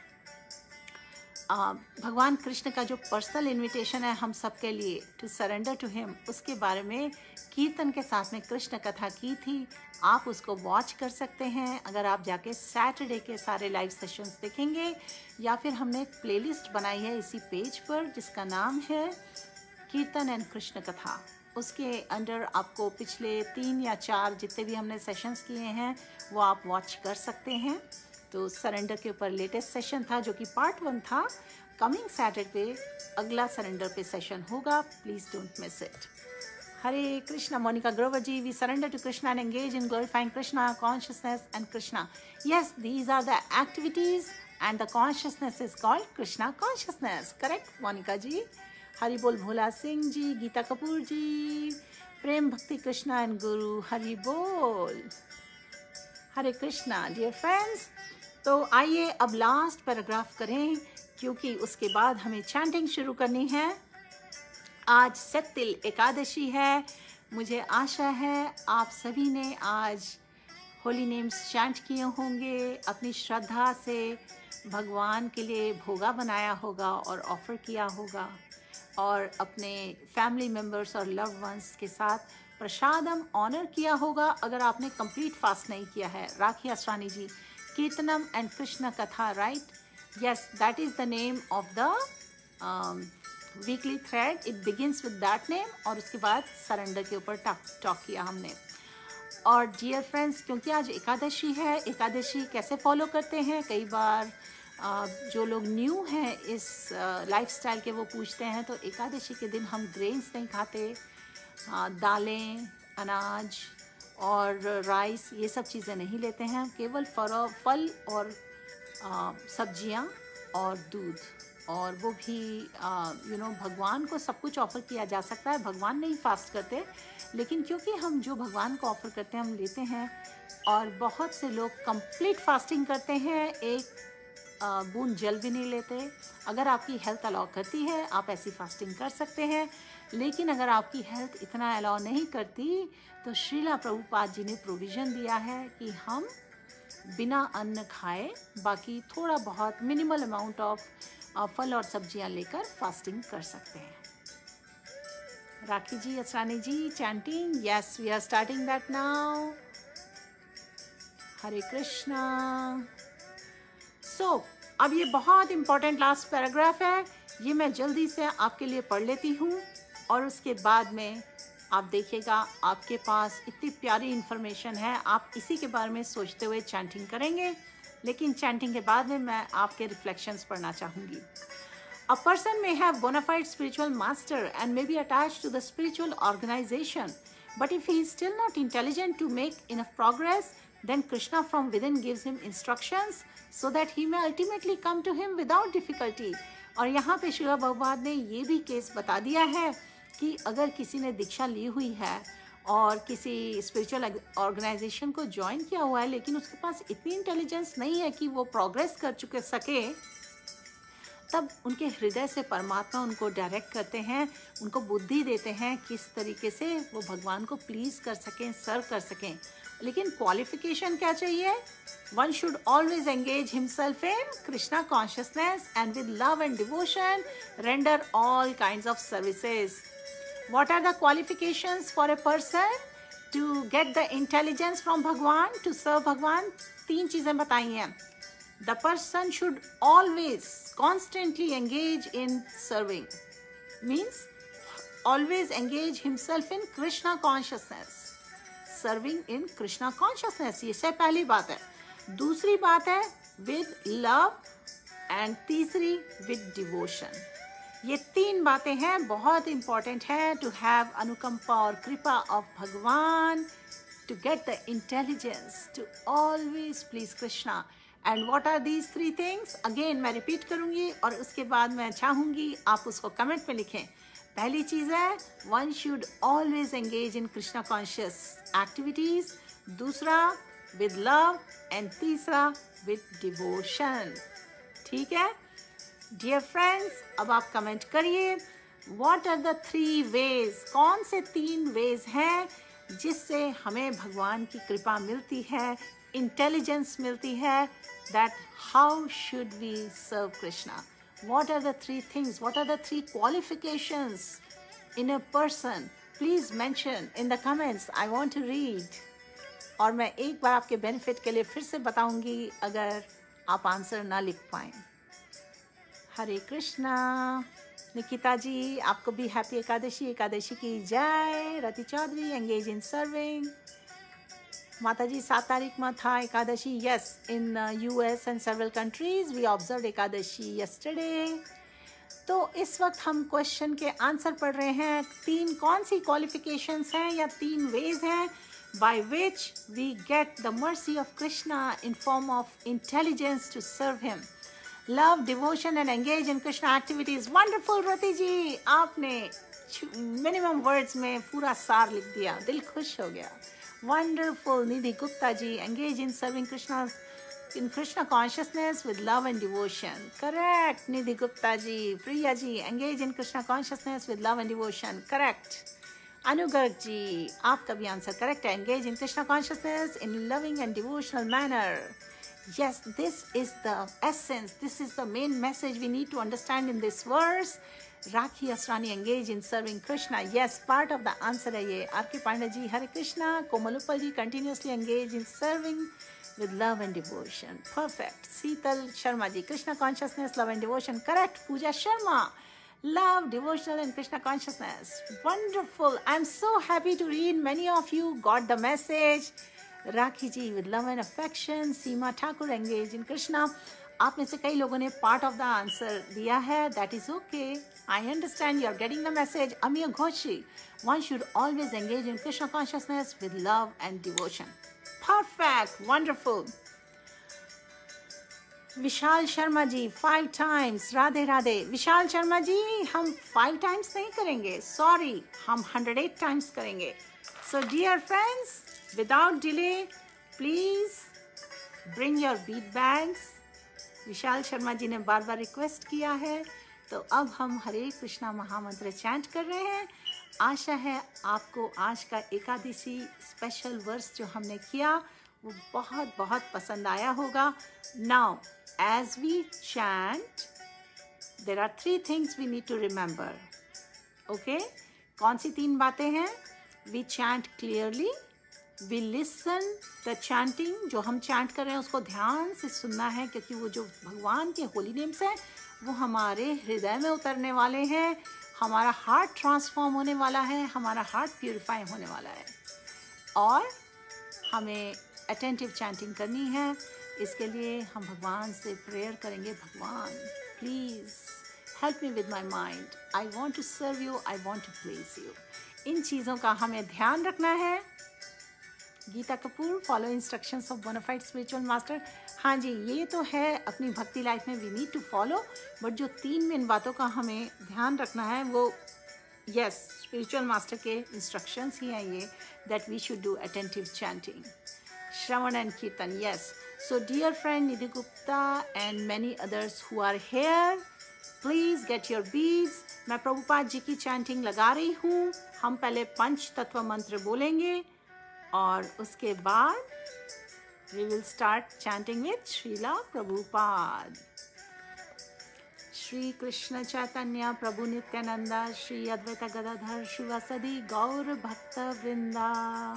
Speaker 1: भगवान कृष्ण का जो पर्सनल इनविटेशन है हम सब के लिए टू सरेंडर टू हिम, उसके बारे में कीर्तन के साथ में कृष्ण कथा की थी. आप उसको वॉच कर सकते हैं अगर आप जाके सैटरडे के सारे लाइव सेशंस देखेंगे, या फिर हमने एक प्लेलिस्ट बनाई है इसी पेज पर जिसका नाम है कीर्तन एंड कृष्ण कथा. उसके अंडर आपको पिछले 3 या 4 जितने भी हमने सेशंस किए हैं वो आप वॉच कर सकते हैं. तो सरेंडर के ऊपर लेटेस्ट सेशन था जो कि पार्ट 1 था. कमिंग सैटरडे अगला सरेंडर पे सेशन होगा, please don't miss it. Hare Krishna. Monika Grover ji, we surrender to Krishna and engage in glorifying Krishna consciousness and Krishna. Yes, these are the activities and the consciousness is called Krishna consciousness. Correct Monika ji. Hari बोल भोला सिंह जी, गीता कपूर जी, प्रेम भक्ति Krishna and गुरु. हरि बोल. Hare Krishna. Dear friends, तो आइए अब last paragraph करें क्योंकि उसके बाद हमें चैंटिंग शुरू करनी है. आज सत्तिल एकादशी है. मुझे आशा है आप सभी ने आज होली नेम्स चैंट किए होंगे, अपनी श्रद्धा से भगवान के लिए भोगा बनाया होगा और ऑफर किया होगा, और अपने फैमिली मेम्बर्स और लव्ड वंस के साथ प्रसादम ऑनर किया होगा अगर आपने कंप्लीट फास्ट नहीं किया है. Rakhi Asrani ji, kirtanam and Krishna katha, right? Yes, that is the name of the weekly thread, it begins with that name, और उसके बाद सरेंडर के ऊपर टॉक किया हमने। और डियर फ्रेंड्स, क्योंकि आज एकादशी है, एकादशी कैसे फॉलो करते हैं, कई बार जो लोग न्यू हैं इस लाइफस्टाइल के वो पूछते हैं। तो एकादशी के दिन हम ग्रेन्स नहीं खाते, दालें, अनाज और राइस, ये सब चीज़ें नहीं लेते हैं, केवल फल और सब्जियां और दूध, और वो भी भगवान को सब कुछ ऑफ़र किया जा सकता है। भगवान नहीं फास्ट करते, लेकिन क्योंकि हम जो भगवान को ऑफ़र करते हैं हम लेते हैं। और बहुत से लोग कंप्लीट फास्टिंग करते हैं, एक बूंद जल भी नहीं लेते। अगर आपकी हेल्थ अलाउ करती है आप ऐसी फास्टिंग कर सकते हैं, लेकिन अगर आपकी हेल्थ इतना अलाउ नहीं करती तो श्रीला प्रभुपाद जी ने प्रोविज़न दिया है कि हम बिना अन्न खाए, बाकी थोड़ा बहुत मिनिमल अमाउंट ऑफ फल और सब्जियां लेकर फास्टिंग कर सकते हैं। Rakhi ji, Asrani ji, chanting, yes we are starting that now. Hare Krishna. So अब ये बहुत इंपॉर्टेंट लास्ट पैराग्राफ है, ये मैं जल्दी से आपके लिए पढ़ लेती हूँ, और उसके बाद में आप देखिएगा आपके पास इतनी प्यारी इन्फॉर्मेशन है, आप इसी के बारे में सोचते हुए चैंटिंग करेंगे। लेकिन चैंटिंग के बाद में मैं आपके रिफ्लेक्शंस पढ़ना चाहूँगी। A person may have bona fide spiritual master and may be attached to the spiritual organization, but if he is still not intelligent to make enough progress, then Krishna from within gives him instructions so that he may ultimately come to him without difficulty. और यहाँ पे श्रीला प्रभुपाद ने ये भी case बता दिया है कि अगर किसी ने दीक्षा ली हुई है और किसी स्पिरिचुअल ऑर्गेनाइजेशन को ज्वाइन किया हुआ है, लेकिन उसके पास इतनी इंटेलिजेंस नहीं है कि वो प्रोग्रेस कर सके, तब उनके हृदय से परमात्मा उनको डायरेक्ट करते हैं, उनको बुद्धि देते हैं किस तरीके से वो भगवान को प्लीज़ कर सकें, सर्व कर सकें। लेकिन क्वालिफिकेशन क्या चाहिए? One should always engage himself in Krishna consciousness and with love and devotion render all kinds of services. What are the qualifications for a person to get the intelligence from Bhagwan, to serve Bhagwan? 3 चीज़ें बताई हैं। The person should always, constantly engage in serving. Means always engage himself in Krishna consciousness. Serving in Krishna consciousness, ये से पहली बात है। दूसरी बात है with love, and तीसरी with devotion। ये 3 बातें हैं, बहुत इंपॉर्टेंट है to have अनुकंपा और कृपा of भगवान, to get the intelligence to always please Krishna. And what are these 3 things? Again मैं रिपीट करूँगी और उसके बाद मैं चाहूँगी आप उसको कमेंट में लिखें। पहली चीज़ है one should always engage in Krishna conscious activities, दूसरा with love, and तीसरा with devotion। ठीक है डियर फ्रेंड्स, अब आप कमेंट करिए what are the 3 ways, कौन से 3 ways हैं जिससे हमें भगवान की कृपा मिलती है, इंटेलिजेंस मिलती है, that how should we serve Krishna? What are the 3 things? What are the 3 qualifications in a person? Please mention in the comments. I want to read. और मैं एक बार आपके बेनिफिट के लिए फिर से बताऊंगी अगर आप आंसर ना लिख पाएं। हरे कृष्णा। निकिता जी, आपको भी हैप्पी एकादशी, एकादशी की जय। Rati Chaudhary, engage in serving. माता जी 7 तारीख में था Ekadashi, yes, in US and several countries we observe Ekadashi yesterday. तो इस वक्त हम क्वेश्चन के आंसर पढ़ रहे हैं। 3 कौन सी क्वालिफिकेशंस हैं या 3 वेज हैं by which we get the mercy of Krishna in form of intelligence to serve him. Love, devotion and engage in Krishna activities. Wonderful Rati ji, आपने minimum words में पूरा सार लिख दिया, दिल खुश हो गया। Wonderful Nidhi Gupta ji, engage in serving in Krishna consciousness with love and devotion. Correct Nidhi Gupta ji. Priya ji, engage in Krishna consciousness with love and devotion. Correct. अनुगर्ग ji, आपका भी आंसर करेक्ट है। Engage in Krishna consciousness in loving and devotional manner. Yes, this is the essence, this is the main message we need to understand in this verse. Rakhi Asrani, engage in serving Krishna. Yes, part of the answer है ये। R.K. Pandya ji, Hare Krishna. Komalupal ji, continuously engage in serving with love and devotion. Perfect. Seetal Sharma ji, Krishna consciousness, love and devotion. Correct. Pooja Sharma, love, devotional and Krishna consciousness. Wonderful. I'm so happy to read many of you got the message. Rakhi ji with love and affection. Seema Thakur engaged in Krishna. आप में से कई लोगों ने part of the answer दिया है. That is okay. I understand you're getting the message. Amiya Ghoshi. One should always engage in Krishna consciousness with love and devotion. Perfect. Wonderful. Vishal Sharma ji 5 times. Radhe Radhe. विशाल शर्मा जी हम 5 times नहीं करेंगे. Sorry. हम 108 times करेंगे. So dear friends, without delay, please bring your bead bags. विशाल शर्मा जी ने बार बार request किया है. तो अब हम हरे कृष्णा महामंत्र चैंट कर रहे हैं. आशा है आपको आज का एकादशी स्पेशल वर्स जो हमने किया वो बहुत बहुत पसंद आया होगा. Now, as we chant, there are 3 things we need to remember. Okay? कौन सी 3 बातें हैं? We chant clearly. We listen the chanting. जो हम चैंट कर रहे हैं उसको ध्यान से सुनना है क्योंकि वो जो भगवान के होली नेम्स हैं वो हमारे हृदय में उतरने वाले हैं. हमारा हार्ट ट्रांसफॉर्म होने वाला है. हमारा हार्ट प्यूरिफाई होने वाला है. और हमें अटेंटिव चैंटिंग करनी है. इसके लिए हम भगवान से प्रेयर करेंगे. Bhagavan please help me with my mind. I want to serve you. I want to please you. इन चीज़ों का हमें ध्यान रखना है. Geeta Kapoor, follow instructions of bona fide spiritual master. हाँ जी, ये तो है अपनी भक्ति लाइफ में we need to follow. But जो 3 मेन बातों का हमें ध्यान रखना है वो यस स्पिरिचुअल मास्टर के इंस्ट्रक्शंस ही हैं ये, that we should do attentive chanting, shravan and kirtan. Yes. So dear friend Nidhi Gupta and many others who are here, please get your beads. मैं प्रभुपाद जी की चैंटिंग लगा रही हूँ. हम पहले पंच तत्व मंत्र बोलेंगे और उसके बाद we will start chanting with Srila Prabhupada. Shri Krishna Chaitanya Prabhu Nityananda Shri Advaita Gadadhar Shivasadi Gaur Bhakta Vrinda.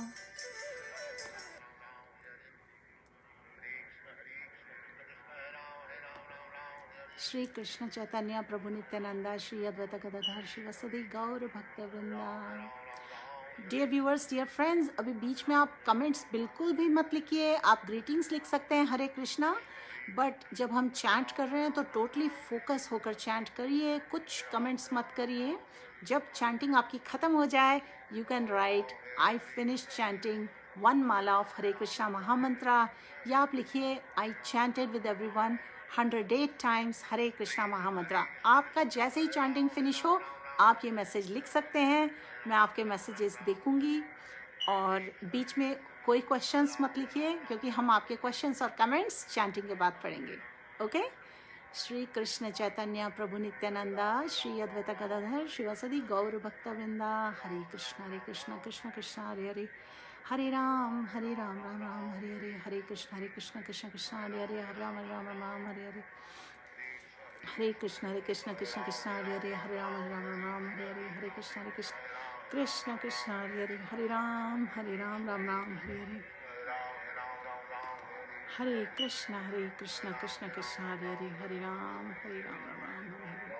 Speaker 1: Shri Krishna Chaitanya Prabhu Nityananda Shri Advaita Gadadhar Shivasadi Gaur Bhakta Vrinda. Dear viewers, dear friends, अभी बीच में आप comments बिल्कुल भी मत लिखिए. आप greetings लिख सकते हैं हरे कृष्णा, बट जब हम चैंट कर रहे हैं तो टोटली फोकस होकर चैंट करिए. कुछ कमेंट्स मत करिए. जब चैंटिंग आपकी ख़त्म हो जाए you can write I finish chanting 1 mala of Hare Krishna mahamantra, या आप लिखिए I chanted with everyone 108 times Hare Krishna mahamantra. आपका जैसे ही चैंटिंग फिनिश हो आप ये मैसेज लिख सकते हैं. मैं आपके मैसेजेस देखूंगी. और बीच में कोई क्वेश्चंस मत लिखिए क्योंकि हम आपके क्वेश्चंस और कमेंट्स चैंटिंग के बाद पढ़ेंगे. Okay. Shri Krishna Chaitanya Prabhu Nityananda Shri Advaita Gadadhar Shivasadi Gaur Bhaktavrinda. Hare Krishna Krishna Krishna Hare Hare, Hare Ram Ram Ram Hare Hare, Hare Krishna Krishna Krishna Hare Hare, Hare Ram Ram Hare Hare, Hare Krishna Krishna Krishna Hare Hare, Hare Ram Ram Hare Hare, Hare Krishna Krishna Krishna Hare Hare, Hare Ram Ram Ram Hare Hare, Hare Krishna Krishna Krishna Hare Hare, Hare Ram Ram Ram Hare Hare,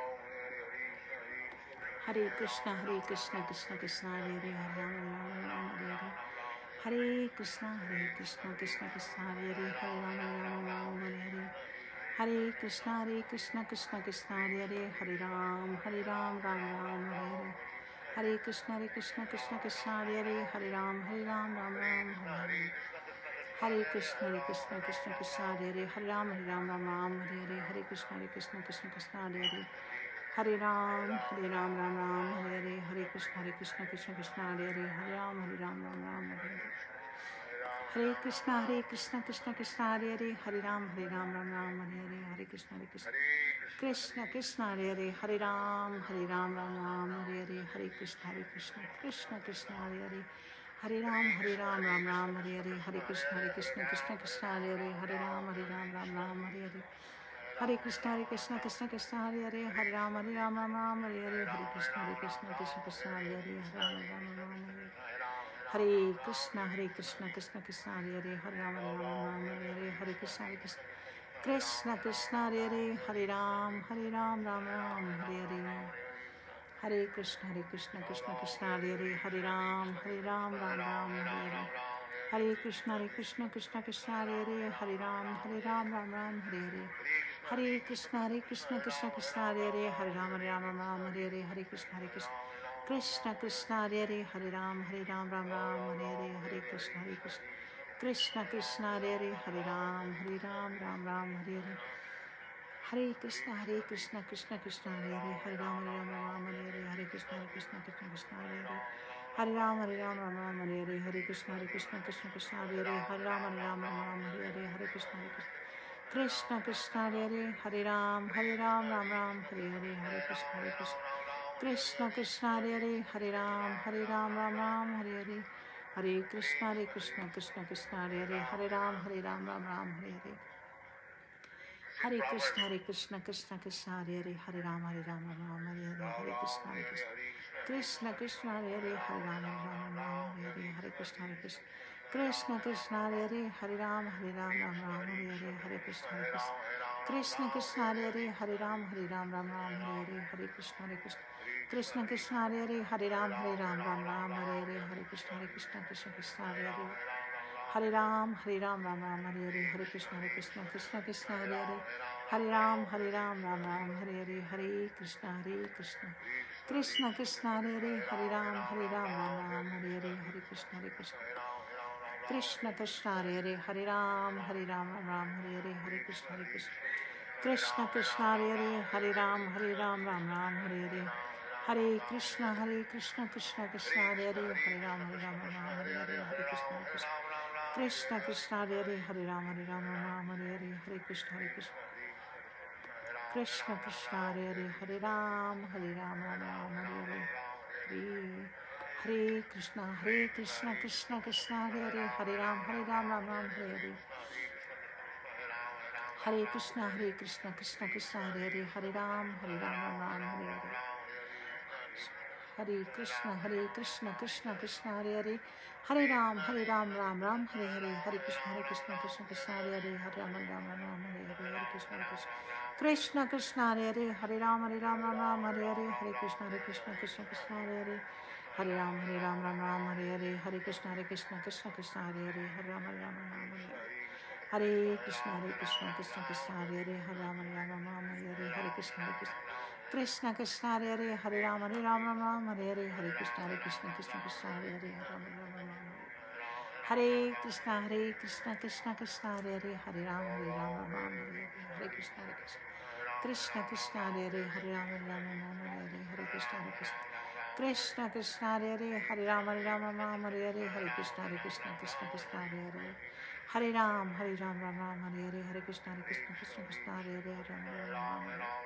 Speaker 1: Hare Krishna Krishna Krishna Hare Hare, Hare Ram Ram Hare Hare, Hare Krishna Krishna Krishna Hare Hare, Hare Ram Ram Hare Hare, Hare Krishna Krishna Krishna Hare Hare, Hare Ram Ram Ram Hare Hare, Hare Krishna Krishna Krishna Hare Hare, Hare Ram Ram Ram Hare Hare, Hare Krishna Krishna Hare Hare, Hare Ram Ram Hare Hare, Hare Krishna Krishna Krishna Hare Hare, Hare Ram Ram Hare Hare, Hare Krishna Krishna Hare Hare, Hare Ram Ram Hare Hare, Hare Krishna Krishna Hare Hare, Hare Ram Ram Hare Hare, Hare Krishna Krishna Hare Hare, Hare Ram Ram Hare Hare, Hare Krishna Krishna Hare Hare, Hare Ram Ram Hare Hare, Hare Krishna Krishna Hare Hare, Hare Ram Ram Hare Hare, Hare Krishna Krishna Hare Hare, Hare Ram Ram Hare Hare, Hare Krishna Krishna Hare Hare, Hare Ram Ram Hare Hare, Hare Krishna Krishna Hare Hare, Hare Ram Hare Hare, Hare Krishna Krishna Krishna Hare Hare, Hare Ram, Ram Ram, Hare Hare. Hare Krishna Krishna Krishna Hare Hare, Hare Ram, Ram Ram, Hare Hare. Hare Krishna Krishna Krishna Hare Hare, Hare Ram, Ram Ram, Hare Hare. Hare Krishna Krishna Krishna Hare Hare, Hare Ram, Ram Hare Hare. Hare Krishna Krishna Krishna Hare Hare, Hare Ram, Ram Ram, Hare Hare. Hare Krishna Krishna Krishna Hare Hare, Hare Ram, Ram Ram, Hare Hare. Hare Krishna Krishna Krishna Hare Hare, Hare Ram, Ram Hare Hare. Hare Krishna Krishna Krishna Hare Hare, Hare Ram, Ram Hare Hare. Hare Krishna Krishna Krishna Hare Hare, Hare Ram, Ram Hare Hare. Hare Krishna Krishna Hare Hare, Hare Ram, Ram Hare Hare. Hare Krishna Krishna Hare Hare, Hare Ram, Ram Hare Hare. Hare Krishna Krishna Krishna Hare Hare, Hare Ram, Ram Hare Hare. Hare Krishna Krishna Krishna Hare Hare, Hare Ram, Ram Hare Hare. Hare Krishna Krishna Hare Hare, Hare Ram, Ram Hare Hare. Hare Krishna Krishna Hare Hare, Hare Ram, Ram Hare Hare. Hare Krishna Krishna Hare Hare, Hare Ram, Ram Hare Hare. Hare Krishna Krishna Hare Hare, Hare Ram, Ram Hare Hare. Hare Krishna Krishna Hare Hare, Hare Ram, Ram Hare Hare. Hare Krishna Krishna Hare Hare, Hare Ram, Ram Hare Hare. Hare Krishna Krishna Krishna Hare Hare, Hare Ram, Ram Hare Hare. Hare Krishna Krishna Hare Hare, Hare Ram, Ram Hare Hare. Hare Krishna Krishna Hare Hare, Hare Ram, Ram Hare Hare. Hare Krishna Krishna Hare Hare, Hare Ram, Ram Hare Hare. Hare Krishna Krishna Hare Hare, Hare Ram, Ram Hare Hare. Hare Krishna Krishna Hare Hare, Hare Ram, Ram Hare Hare. Hare Krishna Krishna Hare Hare, Hare Ram, Ram Hare Hare. Hare Krishna Krishna Hare Hare, Hare Ram, Ram Hare Hare. Hare Krishna Krishna Hare Hare, Hare Ram, Ram Hare Hare. Hare Krishna Krishna Hare Hare, Hare Ram, Ram Hare Hare. Hare Krishna Krishna Hare Hare, Hare Ram, Ram Hare Hare. Hare Krishna Krishna Hare Hare, Hare Ram, Ram Hare Hare. Hare Krishna Krishna Hare Hare, Hare Ram, Ram Hare Hare. Hare Krishna Krishna Hare Hare, Hare Ram, Ram Hare Hare. Hare Krishna Krishna Hare Hare, Hare Ram, Ram Hare Hare. Hare Krishna Krishna Hare Hare, Hare Ram, Ram Hare Krishna Hare Hare, Hare Ram, Ram Hare Hare. Hare Krishna Hare Hare, Hare Ram, Ram Hare Hare. Hare Krishna Hare Hare, Hare Ram, Ram Hare Hare. Hare Krishna Hare Hare, Hare Ram, Ram Hare Hare. Hare Krishna Hare Hare, Hare Ram, Ram Hare Hare.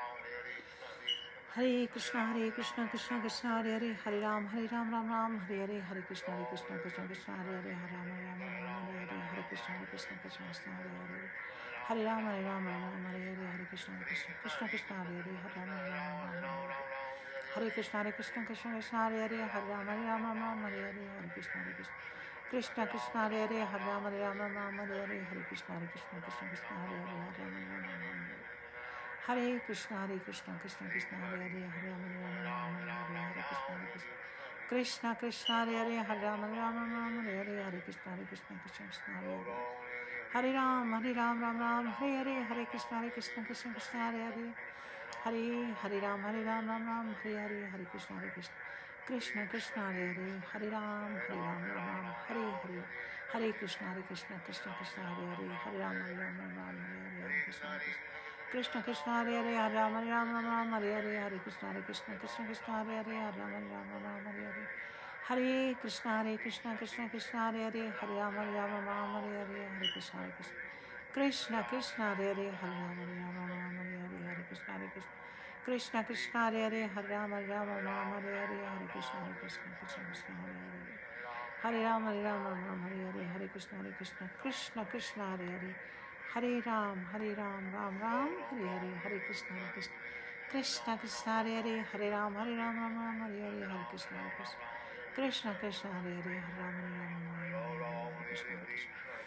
Speaker 1: Hare Krishna Hare Hare, Hare Ram, Ram Hare Hare. Hare Krishna Krishna Hare Hare, Hare Ram, Ram Hare Hare. Hare Krishna Krishna Hare Hare, Hare Ram, Ram Hare Hare. Hare Krishna Krishna Hare Hare, Hare Ram, Ram Hare Hare. Hare Krishna Krishna Hare Hare, Hare Ram, Ram Hare Hare. Hare Krishna Krishna Hare Hare, Hare Ram, Ram Hare Hare. Hare Krishna Krishna Hare Hare, Hare Ram, Ram Hare Hare. Hare Krishna Krishna Hare Hare, Hare Ram, Ram Hare Hare. Hare Krishna Krishna Hare Hare, Hare Ram, Ram Hare Hare. Hare Krishna Krishna Hare Hare, Hare Ram, Ram Hare Hare. Hare Krishna Krishna Hare Hare, Hare Ram, Ram Hare Hare. Hare Krishna Krishna Hare Hare, Hare Ram, Ram Hare Hare. Hare Krishna Krishna Hare Hare, Hare Ram, Ram Hare Hare. Krishna Krishna Hare Hare, Hare Ram, Ram Hare Hare. Hare Krishna Krishna Hare Hare, Hare Ram, Ram Hare Hare. Hare Krishna Krishna Hare Hare, Hare Ram, Ram Hare Hare. Hare Krishna Krishna Hare Hare, Hare Ram, Ram Hare Hare. Hare Krishna Krishna Hare Hare, Hare Ram, Ram Hare Hare. Hare Krishna Krishna Hare Hare, Hare Ram, Ram Hare Hare. Hare Krishna Hare Hare, Hare Ram, Ram Hare Hare. Hare Krishna Krishna Hare Hare, Hare Ram, Ram Hare Hare. Hare Krishna Krishna Hare Hare, Hare Ram, Ram Hare Hare.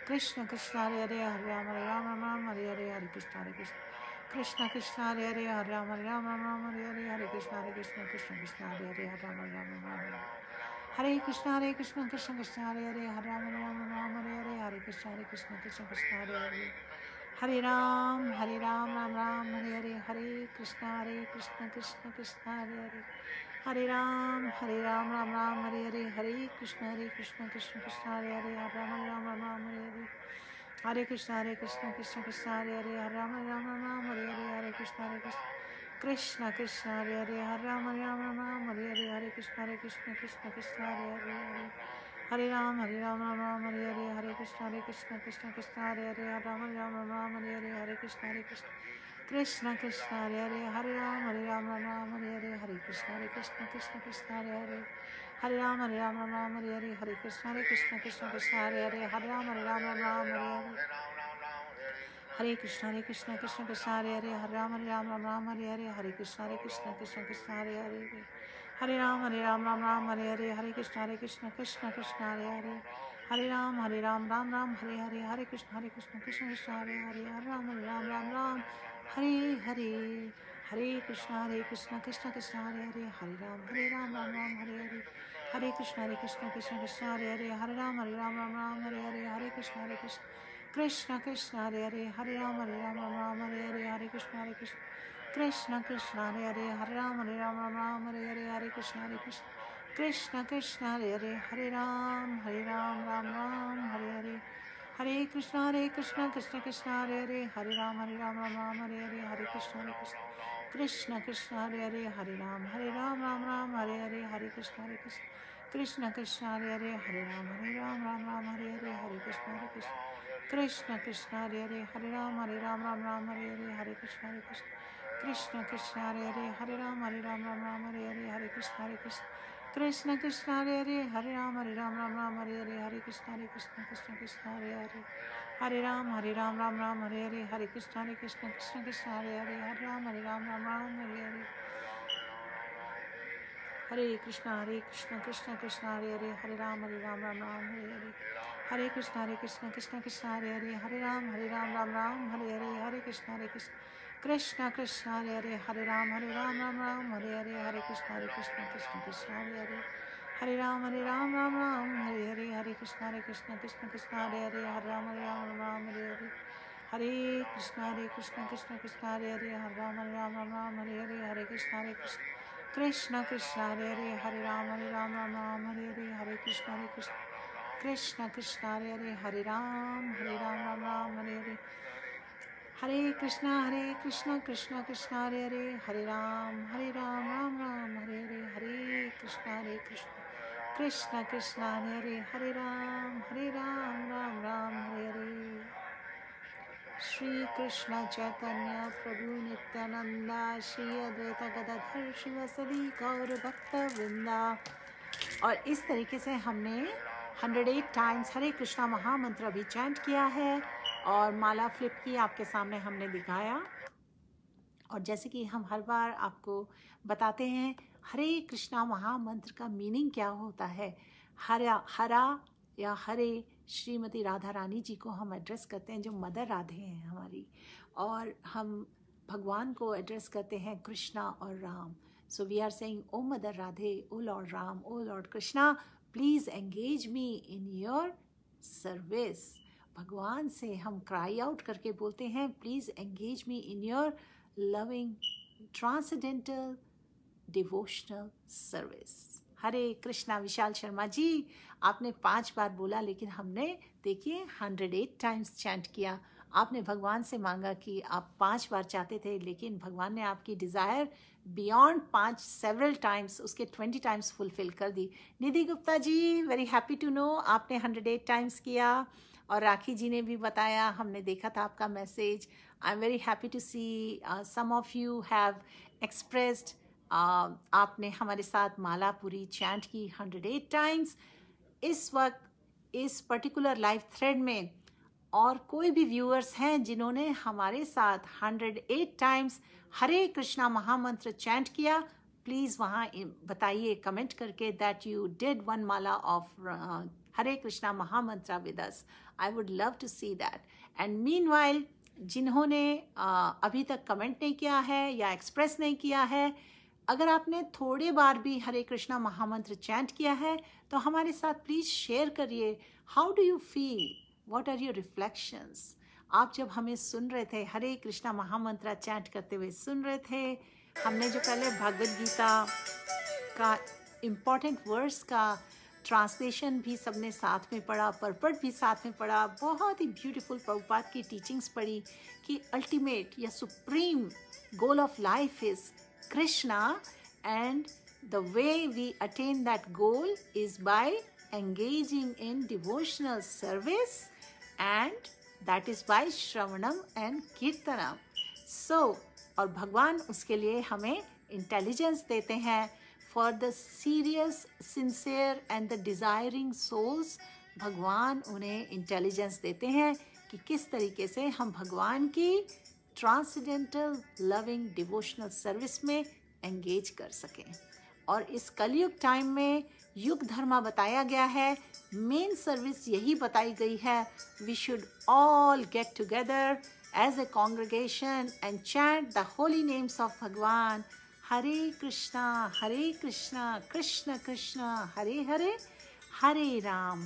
Speaker 1: Krishna Krishna Hare Hare Hare Ram Ram Ram Hare Hare Hare Krishna Krishna Krishna Hare Hare Hare Ram Ram Hare Hare Hare Krishna Krishna Krishna Hare Hare Hare Ram Ram Hare Krishna Krishna Krishna Hare Hare Hare Ram Hare Hare Hare Krishna Krishna Hare Hare Hare Ram Ram Ram Hare Hare Krishna Krishna Krishna Hare Ram Ram Hare Hare Krishna Krishna Hare Ram Ram Hare Krishna Krishna Hare Hare Ram Hare Krishna Krishna Krishna Hare Ram Hare Krishna Krishna Hare Ram Hare Krishna Krishna Hare Ram Hare Krishna Krishna Krishna Hare Ram Hare Krishna Krishna Hare Ram Hare Krishna Krishna Hare Ram Hare Krishna Krishna Hare Ram Hare Krishna Krishna Hare Ram Hare Krishna Krishna Hare Ram Hare Krishna Krishna Hare Ram Hare Krishna Krishna Hare Ram Hare Krishna Krishna Hare Ram Hare Krishna Krishna Hare Ram Hare Krishna Krishna Hare Ram Hare Krishna Krishna Hare Ram Ram Hare Krishna Krishna Hare Ram Hare Krishna Krishna Hare Ram Ram Hare Krishna Krishna Hare Ram Hare Krishna Krishna Hare Ram Hare Krishna Krishna Hare Ram Hare Krishna Krishna Hare Ram Hare Krishna Hare Ram Hare Krishna Hare Ram Hare Krishna Hare Ram Hare Krishna Hare Ram Hare Krishna Krishna Hare Ram Hare Krishna Hare Ram Hare Krishna Hare Ram Hare Krishna Hare Ram Hare Krishna Krishna Hare Ram Hare Krishna Krishna Hare Ram Hare Krishna Krishna Hare Ram Ram Hare Krishna Krishna Krishna Hare Ram Ram Hare Shri Krishna Chaitanya Prabhu Nityananda Shri Advaita Gadadhar शिवसदी गौर भक्त वृंदा। और इस तरीके से हमने 108 times Hare Krishna महामंत्र अभी चैंट किया है और माला फ्लिप की आपके सामने हमने दिखाया। और जैसे कि हम हर बार आपको बताते हैं हरे कृष्णा महामंत्र का मीनिंग क्या होता है। हरा या हरे श्रीमती राधा रानी जी को हम एड्रेस करते हैं जो मदर राधे हैं हमारी, और हम भगवान को एड्रेस करते हैं कृष्णा और Ram. So we are saying O mother Radhe, O lord Ram, O lord Krishna, please engage me in your service. भगवान से हम क्राई आउट करके बोलते हैं please engage me in your loving transcendental devotional service. Hare Krishna. Vishal Sharma ji, आपने 5 बार बोला लेकिन हमने देखिए 108 टाइम्स चैंट किया। आपने भगवान से मांगा कि आप 5 बार चाहते थे, लेकिन भगवान ने आपकी डिज़ायर बियॉन्ड 5 सेवरल टाइम्स उसके 20 टाइम्स फुलफिल कर दी। Nidhi Gupta ji, very happy to know आपने 108 टाइम्स किया। और राखी जी ने भी बताया, हमने देखा था आपका message. I am very happy to see some of you have expressed आपने हमारे साथ माला पूरी चैंट की 108 टाइम्स। इस वक्त इस पर्टिकुलर लाइव थ्रेड में और कोई भी व्यूअर्स हैं जिन्होंने हमारे साथ 108 टाइम्स हरे कृष्णा महामंत्र चैंट किया, प्लीज़ वहाँ बताइए कमेंट करके that you did 1 mala of Hare Krishna Mahamantra with us. I would love to see that. And meanwhile, जिन्होंने अभी तक कमेंट नहीं किया है या एक्सप्रेस नहीं किया है, अगर आपने थोड़े बार भी हरे कृष्णा महामंत्र चैंट किया है तो हमारे साथ प्लीज शेयर करिए. How do you feel? What are your reflections? आप जब हमें सुन रहे थे, हरे कृष्णा महामंत्र चैंट करते हुए सुन रहे थे, हमने जो पहले भगवद गीता का इम्पॉर्टेंट वर्ड्स का ट्रांसलेशन भी सबने साथ में पढ़ा, परपट भी साथ में पढ़ा, बहुत ही ब्यूटीफुल प्रभुपाद की टीचिंग्स पढ़ी कि अल्टीमेट या supreme goal of life is Krishna, and the way we attain that goal is by engaging in devotional service, and that is by Shravanam and Kirtanam. So, और भगवान उसके लिए हमें इंटेलिजेंस देते हैं. For the serious, sincere and the desiring souls, भगवान उन्हें intelligence देते हैं कि किस तरीके से हम भगवान की ट्रांसेंडेंटल लविंग डिवोशनल सर्विस में एंगेज कर सकें. और इस कलयुग टाइम में युग धर्मा बताया गया है, मेन सर्विस यही बताई गई है. We should all get together as a congregation and chant the holy names of Bhagavan. Hare Krishna Krishna Krishna Hare Hare, Hare Ram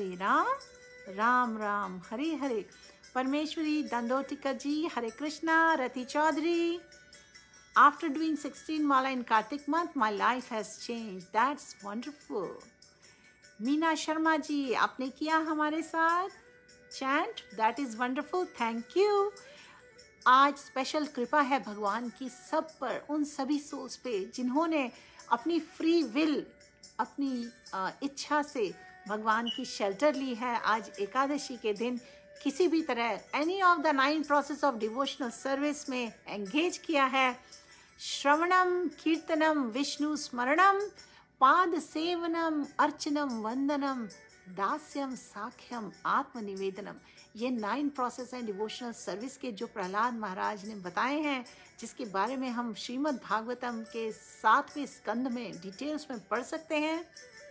Speaker 1: Ram Ram Hare Hare. Parmeshwari Dandotika ji, Hare Krishna. Rati Chaudhary, after doing 16 Mala in Kartik month, my life has changed. That's wonderful. Meena Sharma ji, आपने किया हमारे साथ chant. That is wonderful. Thank you. आज special कृपा है भगवान की सब पर, उन सभी सोल्स पे जिन्होंने अपनी फ्री विल, अपनी इच्छा से भगवान की शेल्टर ली है. आज एकादशी के दिन किसी भी तरह any of the 9 process of devotional service में एंगेज किया है. श्रवणम कीर्तनम विष्णु स्मरणम पाद सेवनम अर्चनम वंदनम दास्यम साख्यम आत्मनिवेदनम. ये 9 प्रोसेस हैं डिवोशनल सर्विस के जो प्रहलाद महाराज ने बताए हैं, जिसके बारे में हम श्रीमद् भागवतम के 7वें स्कंद में डिटेल्स में पढ़ सकते हैं.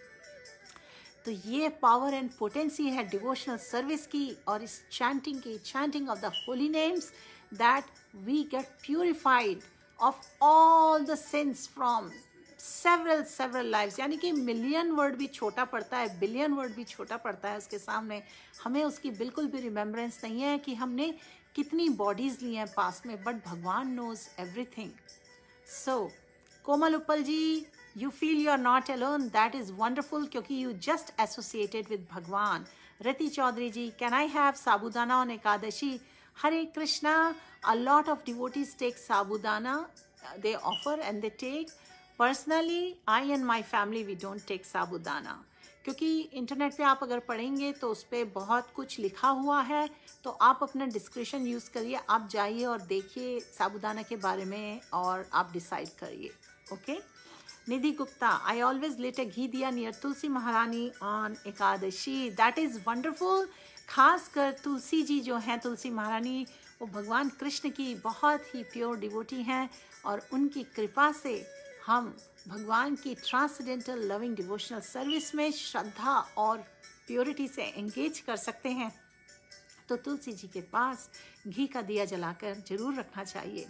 Speaker 1: तो ये पावर एंड पोटेंसी है डिवोशनल सर्विस की और इस चैंटिंग की, chanting of the holy names, that we get purified of all the sins from several lives. यानी कि मिलियन वर्ड भी छोटा पड़ता है, बिलियन वर्ड भी छोटा पड़ता है उसके सामने. हमें उसकी बिल्कुल भी रिमेम्बरेंस नहीं है कि हमने कितनी बॉडीज ली हैं पास्ट में, बट भगवान knows everything. So Komal Uppal ji, you feel you are not alone. That is wonderful क्योंकि you just associated with Bhagwan. Rati Chaudhary ji, can I have sabudana on Ekadashi? Hare Krishna. A lot of devotees take sabudana. They offer and they take. Personally, I and my family, we don't take sabudana. क्योंकि internet पे आप अगर पढ़ेंगे तो उस पर बहुत कुछ लिखा हुआ है, तो आप अपना डिस्क्रिप्शन यूज़ करिए. आप जाइए और देखिए साबुदाना के बारे में और आप डिसाइड करिए. Okay. Nidhi Gupta, I always lit a ghee diya near Tulsi Maharani on Ekadashi. That is wonderful. खासकर तुलसी जी जो हैं, तुलसी महारानी, वो भगवान कृष्ण की बहुत ही प्योर डिवोटी हैं और उनकी कृपा से हम भगवान की ट्रांसेंडेंटल लविंग डिवोशनल सर्विस में श्रद्धा और प्योरिटी से एंगेज कर सकते हैं. तो तुलसी जी के पास घी का दिया जलाकर जरूर रखना चाहिए.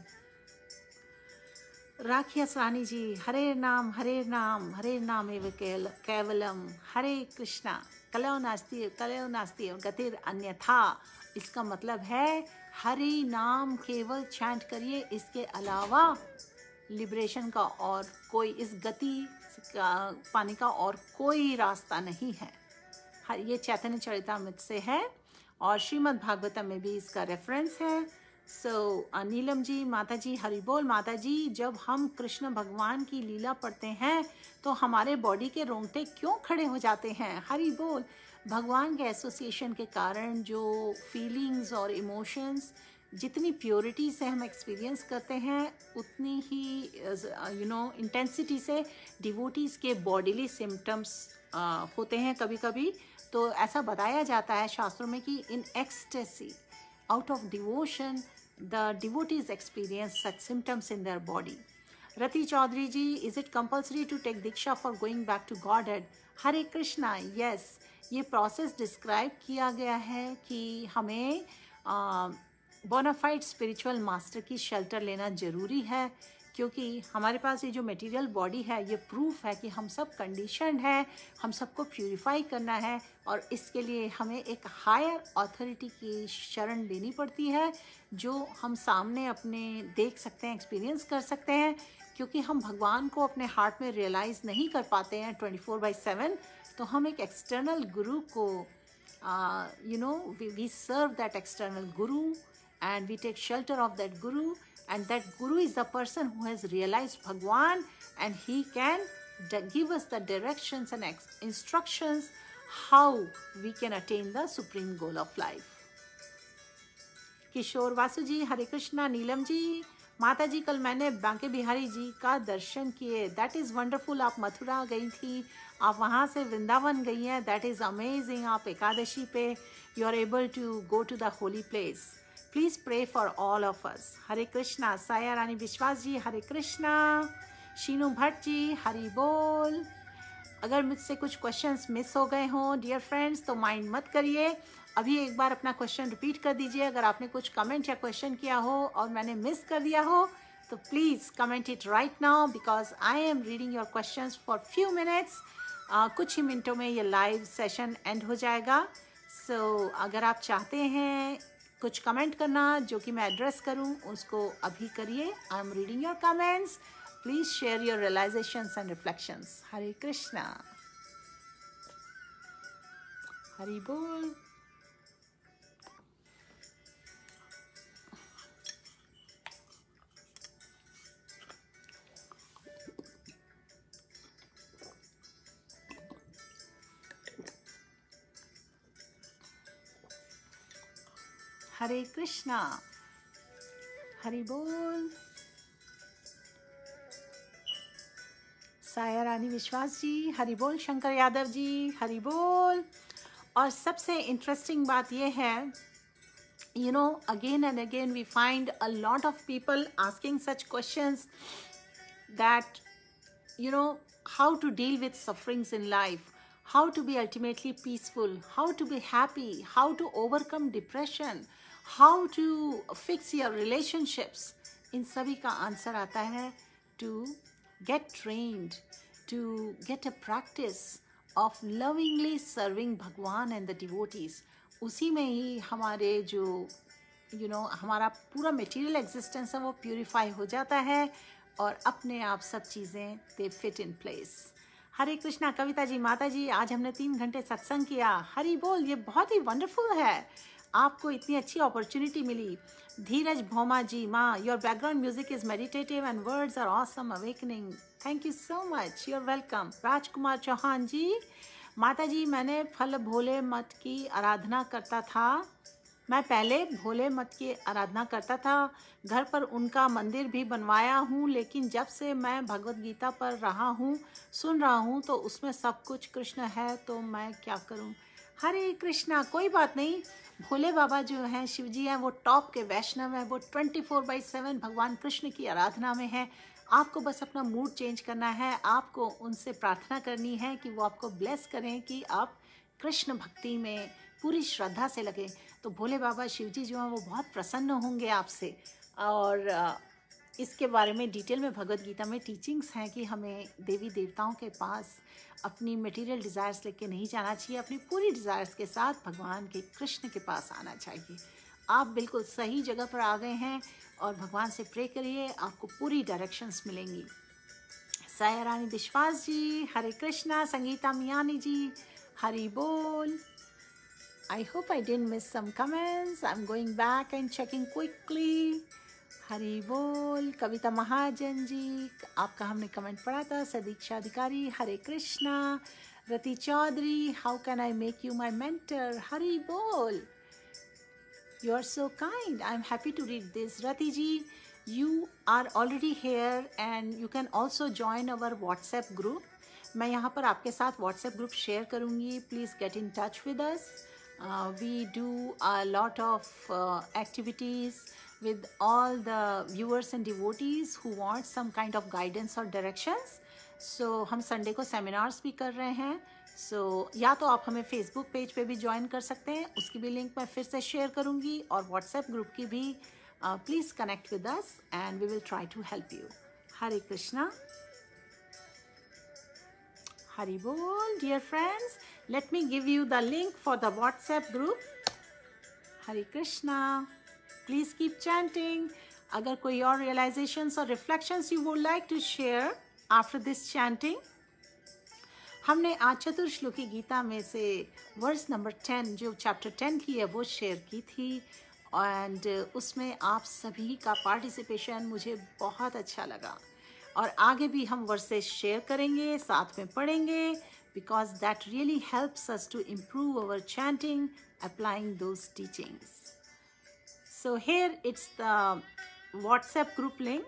Speaker 1: राखी असरानी जी, हरे नाम एव केवलम, हरे कृष्णा, कलौ नास्ति गतिर अन्यथा. इसका मतलब है हरे नाम केवल चैंट करिए, इसके अलावा लिबरेशन का और कोई, इस गति पाने का और कोई रास्ता नहीं है. ये चैतन्य चरितामृत से है और श्रीमद् भागवतम में भी इसका रेफरेंस है. सो नीलम जी, माता जी, हरि बोल माता जी. जब हम कृष्ण भगवान की लीला पढ़ते हैं तो हमारे बॉडी के रोंगटे क्यों खड़े हो जाते हैं? हरि बोल. भगवान के एसोसिएशन के कारण जो फीलिंग्स और इमोशंस, जितनी प्योरिटी से हम एक्सपीरियंस करते हैं, उतनी ही इंटेंसिटी से डिवोटीज़ के बॉडीली सिम्टम्स होते हैं कभी कभी. तो ऐसा बताया जाता है शास्त्रों में कि in ecstasy, out of devotion, the devotees experience such symptoms in their body. Rati Chaudhary ji, is it compulsory to take diksha for going back to Godhead? Hare Krishna, yes. ये प्रोसेस डिस्क्राइब किया गया है कि हमें bonafide spiritual master की shelter लेना ज़रूरी है, क्योंकि हमारे पास ये जो मटेरियल बॉडी है ये प्रूफ है कि हम सब कंडीशनड हैं, हम सबको प्यूरिफाई करना है और इसके लिए हमें एक हायर अथॉरिटी की शरण लेनी पड़ती है जो हम सामने अपने देख सकते हैं, एक्सपीरियंस कर सकते हैं, क्योंकि हम भगवान को अपने हार्ट में रियलाइज़ नहीं कर पाते हैं 24/7। तो हम एक एक्सटर्नल गुरु को we serve that external guru and we take shelter of that guru, and that guru is the person who has realized Bhagwan, and he can give us the directions and instructions how we can attain the supreme goal of life. किशोर वासु जी, हरे कृष्णा। नीलम जी, माता जी कल मैंने बांके बिहारी जी का दर्शन किए, that is wonderful. आप मथुरा गई थी, आप वहाँ से वृंदावन गई हैं, दैट इज़ अमेजिंग। आप एकादशी पे you are able to go to the holy place. Please pray for all of us. Hare Krishna. Saya Rani विश्वास जी, हरे कृष्णा। शीनू भट्ट जी, हरि बोल। अगर मुझसे कुछ क्वेश्चंस मिस हो गए हों डियर फ्रेंड्स तो माइंड मत करिए, अभी एक बार अपना क्वेश्चन रिपीट कर दीजिए। अगर आपने कुछ कमेंट या क्वेश्चन किया हो और मैंने मिस कर दिया हो तो please comment it right now, because I am reading your questions for few minutes. कुछ ही मिनटों में ये लाइव सेशन एंड हो जाएगा। सो अगर आप चाहते हैं कुछ कमेंट करना जो कि मैं एड्रेस करूं, उसको अभी करिए। I am reading your comments, please share your realisations and reflections. Hare Krishna, Hari बोल। हरे कृष्णा, हरि बोल। साया रानी विश्वास जी, हरि बोल। शंकर यादव जी, हरि बोल। और सबसे इंटरेस्टिंग बात यह है, you know, again and again we find a lot of people asking such questions that, you know, how to deal with sufferings in life, how to be ultimately peaceful, how to be happy, how to overcome depression, how to fix your relationships. इन सभी का answer आता है to get trained, to get a practice of lovingly serving Bhagwan and the devotees. उसी में ही हमारे जो हमारा पूरा मटेरियल एग्जिस्टेंस है वो प्यूरिफाई हो जाता है और अपने आप सब चीज़ें they fit in place. Hare Krishna. Kavita ji, माता जी आज हमने 3 घंटे सत्संग किया। हरि बोल। ये बहुत ही वंडरफुल है, आपको इतनी अच्छी अपॉर्चुनिटी मिली। धीरज भोमा जी, माँ your background music is meditative and words are awesome awakening. Thank you so much, you are welcome. Rajkumar Chauhan ji, माता जी मैंने फल भोले मत की आराधना करता था, मैं पहले भोले मत की आराधना करता था, घर पर उनका मंदिर भी बनवाया हूँ, लेकिन जब से मैं भगवत गीता पर रहा हूँ सुन रहा हूँ तो उसमें सब कुछ कृष्ण है, तो मैं क्या करूँ। हरे कृष्णा। कोई बात नहीं, भोले बाबा जो हैं, शिव जी हैं, वो टॉप के वैष्णव हैं, वो 24/7 भगवान कृष्ण की आराधना में है। आपको बस अपना मूड चेंज करना है, आपको उनसे प्रार्थना करनी है कि वो आपको ब्लेस करें कि आप कृष्ण भक्ति में पूरी श्रद्धा से लगे। तो भोले बाबा शिव जी जो हैं वो बहुत प्रसन्न होंगे आपसे। और इसके बारे में डिटेल में भगवद गीता में टीचिंग्स हैं कि हमें देवी देवताओं के पास अपनी मटेरियल डिज़ायर्स लेके नहीं जाना चाहिए, अपनी पूरी डिज़ायर्स के साथ भगवान के कृष्ण के पास आना चाहिए। आप बिल्कुल सही जगह पर आ गए हैं और भगवान से प्रे करिए, आपको पूरी डायरेक्शंस मिलेंगी। साया रानी विश्वास जी, हरे कृष्णा। संगीता मियानी जी, हरि बोल। I hope I didn't miss some comments. I'm going back and checking quickly. Hari बोल। कविता महाजन जी, आपका हमने कमेंट पढ़ा था। Sadiksha Adhikari, Hare Krishna. Rati Chaudhary, how can I make you my mentor. Hari बोल। You are so kind. I'm happy to read this. Rati ji, you are already here and you can also join our WhatsApp group. मैं यहाँ पर आपके साथ WhatsApp group share करूँगी. Please get in touch with us. We do a lot of activities with all the viewers and devotees who want some kind of guidance or directions. So हम Sunday को seminars भी कर रहे हैं, या तो आप हमें फेसबुक पेज पे भी ज्वाइन कर सकते हैं, उसकी भी लिंक मैं फिर से शेयर करूँगी, और व्हाट्सएप ग्रुप की भी please connect with us and we will try to help you. Hare Krishna. Hari Bol, dear friends. Let me give you the link for the WhatsApp group. Hare Krishna. Please keep chanting. अगर कोई और realizations or reflections you would like to share after this chanting. हमने आज चतुर्श्लोकी गीता में से verse number 10 जो chapter 10 की है वो शेयर की थी, एंड उसमें आप सभी का पार्टिसिपेशन मुझे बहुत अच्छा लगा. और आगे भी हम वर्सेस शेयर करेंगे, साथ में पढ़ेंगे, because that really helps us to improve our chanting applying those teachings. So here it's the WhatsApp group link.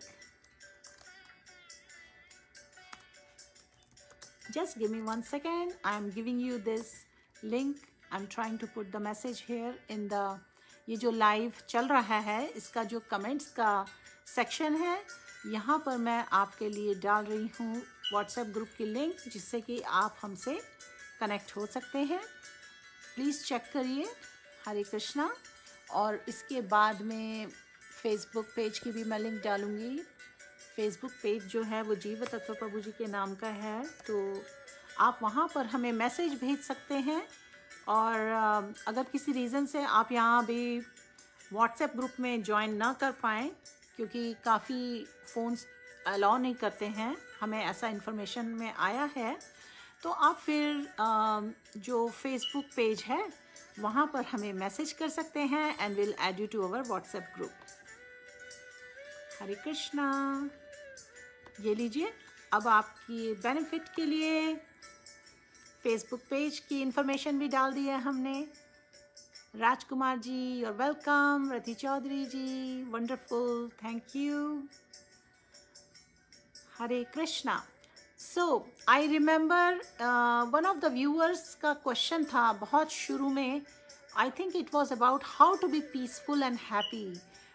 Speaker 1: Just give me 1 second. I am giving you this link. I'm trying to put the message here in the ये जो live चल रहा है इसका जो comments का section है, यहाँ पर मैं आपके लिए डाल रही हूँ व्हाट्सएप ग्रुप की लिंक, जिससे कि आप हमसे कनेक्ट हो सकते हैं. प्लीज़ चेक करिए. हरे कृष्णा. और इसके बाद में फेसबुक पेज की भी मैं लिंक डालूँगी. फेसबुक पेज जो है वो जीव तत्व प्रभु जी के नाम का है, तो आप वहाँ पर हमें मैसेज भेज सकते हैं. और अगर किसी रीज़न से आप यहाँ भी व्हाट्सएप ग्रुप में ज्वाइन ना कर पाएँ, क्योंकि काफ़ी फ़ोन्स अलाउ नहीं करते हैं, हमें ऐसा इन्फॉर्मेशन में आया है, तो आप फिर जो फेसबुक पेज है वहाँ पर हमें मैसेज कर सकते हैं and will add you to our WhatsApp group. Hare Krishna. ये लीजिए, अब आपकी बेनिफिट के लिए फेसबुक पेज की इंफॉर्मेशन भी डाल दी है हमने. Rajkumar ji, you're welcome. Rati Chaudhary ji, wonderful, thank you. Hare Krishna. So I remember one of the viewers का क्वेश्चन था बहुत शुरू में. I think it was about how to be peaceful and happy.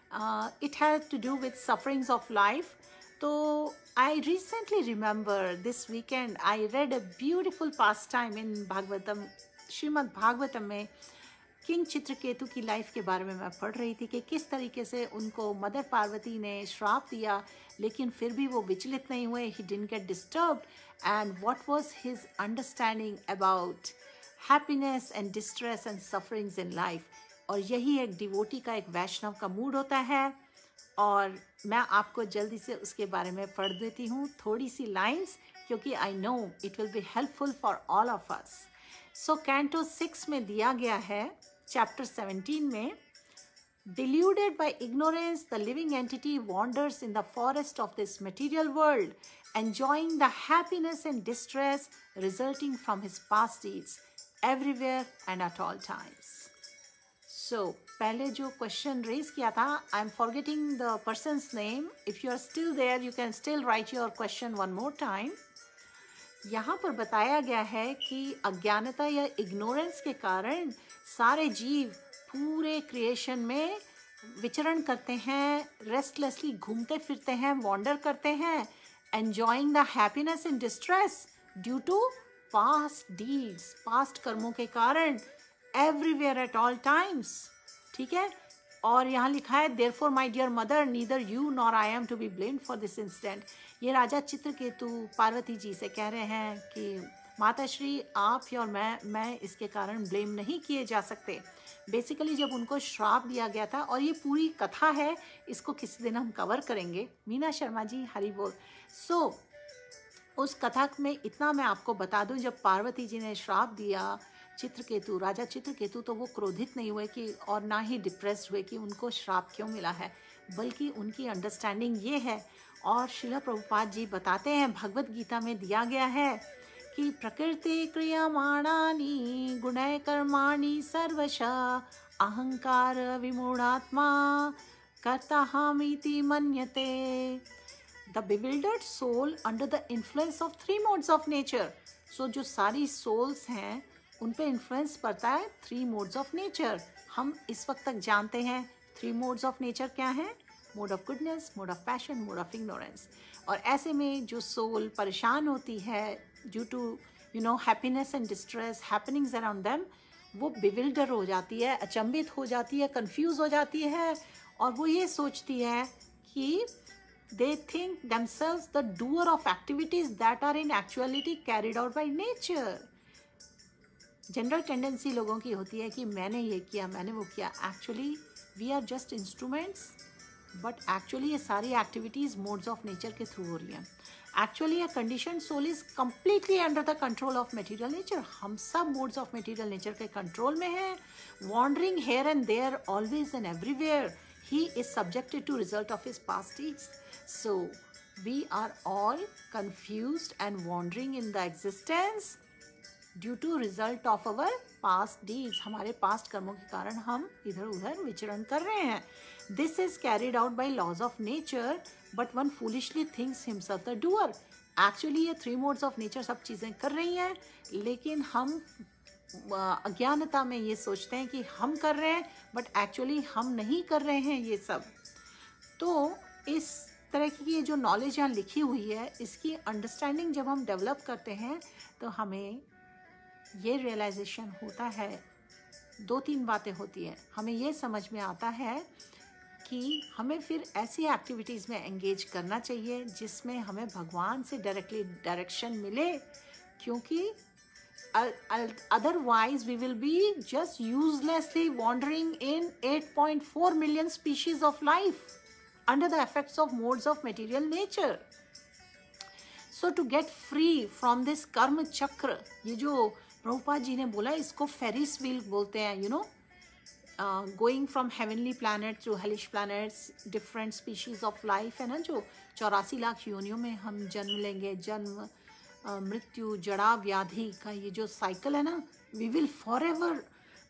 Speaker 1: It had to do with sufferings of life. So I recently remember this weekend I read a beautiful pastime in Bhagavatam, Shrimad Bhagavatam में king Chitraketu की life के बारे में मैं पढ़ रही थी कि किस तरीके से उनको मदर पार्वती ने श्राप दिया, लेकिन फिर भी वो विचलित नहीं हुए. He didn't get disturbed. And what was his understanding about happiness and distress and sufferings in life. और यही एक डिवोटी का, एक वैष्णव का मूड होता है. और मैं आपको जल्दी से उसके बारे में पढ़ देती हूँ थोड़ी सी लाइंस, क्योंकि I know it will be helpful for all of us. So canto 6 में दिया गया है, चैप्टर 17 में. Deluded by ignorance, the living entity wanders in the forest of this material world, enjoying the happiness and distress resulting from his past deeds, everywhere and at all times. So, पहले जो question raise किया था, I am forgetting the person's name. If you are still there you can still write your question one more time. यहाँ पर बताया गया है कि अज्ञानता या इग्नोरेंस के कारण सारे जीव पूरे क्रिएशन में विचरण करते हैं, रेस्टलेसली घूमते फिरते हैं, वॉन्डर करते हैं, enjoying the happiness and distress due to past deeds, past कर्मों के कारण, एवरीवेयर एट ऑल टाइम्स. ठीक है. और यहाँ लिखा है therefore my dear mother neither you nor I am to be blamed for this incident. ये राजा चित्रकेतु पार्वती जी से कह रहे हैं कि माताश्री आप ही और मैं इसके कारण ब्लेम नहीं किए जा सकते. बेसिकली जब उनको श्राप दिया गया था, और ये पूरी कथा है, इसको किसी दिन हम कवर करेंगे. मीना शर्मा जी, हरि बोल. सो उस कथा में इतना मैं आपको बता दूं, जब पार्वती जी ने श्राप दिया चित्रकेतु, राजा चित्रकेतु, तो वो क्रोधित नहीं हुए कि, और ना ही डिप्रेस्ड हुए कि उनको श्राप क्यों मिला है, बल्कि उनकी अंडरस्टैंडिंग ये है. और श्रील प्रभुपाद जी बताते हैं, भगवत गीता में दिया गया है कि प्रकृति क्रियमाणानि गुणै कर्माणि सर्वशः अहंकार विमूढ़ात्मा कर्ताहमिति मन्यते. The bewildered soul under the influence of 3 modes of nature. So जो सारी souls हैं उन पे इन्फ्लुएंस पड़ता है 3 modes of nature. हम इस वक्त तक जानते हैं 3 modes of nature क्या हैं? Mode of goodness, mode of passion, mode of ignorance. और ऐसे में जो सोल परेशान होती है due to happiness and distress happenings around them, वो बिविल्डर हो जाती है, अचंभित हो जाती है, कंफ्यूज हो जाती है, और वो ये सोचती है कि they think themselves the doer of activities that are in actuality carried out by nature. General tendency लोगों की होती है कि मैंने ये किया, मैंने वो किया. Actually we are just instruments, but actually ये सारी एक्टिविटीज मोड्स ऑफ नेचर के थ्रू हो रही हैं. Actually a condition soul is completely under the control of material nature. हम सब मोड्स ऑफ मटेरियल नेचर के कंट्रोल में हैं. Wandering here and there always and everywhere, he is subjected to result of his past deeds. So we are all confused and wandering in the existence due to result of our past deeds. हमारे past कर्मों के कारण हम इधर उधर विचरण कर रहे हैं. This is carried out by laws of nature, but one foolishly thinks himself the doer. Actually ये three modes of nature सब चीज़ें कर रही हैं, लेकिन हम अज्ञानता में ये सोचते हैं कि हम कर रहे हैं, बट एक्चुअली हम नहीं कर रहे हैं ये सब. तो इस तरह की ये जो नॉलेज यहाँ लिखी हुई है, इसकी अंडरस्टैंडिंग जब हम डेवलप करते हैं तो हमें ये रियलाइजेशन होता है, दो तीन बातें होती हैं. हमें ये समझ में आता है कि हमें फिर ऐसी एक्टिविटीज़ में एंगेज करना चाहिए जिसमें हमें भगवान से डायरेक्टली डायरेक्शन मिले, क्योंकि otherwise we will be just uselessly wandering in 8.4 million species of life under the effects of modes of material nature. So to get free from this karma chakra, ये जो प्रभुपाद जी ने बोला इसको फेरिस व्हील बोलते हैं, going from heavenly planets to hellish planets, different species of life है ना, जो 84 लाख योनियों में हम जन्म लेंगे, जन्म मृत्यु जड़ा व्याधि का ये जो साइकिल है ना, we will forever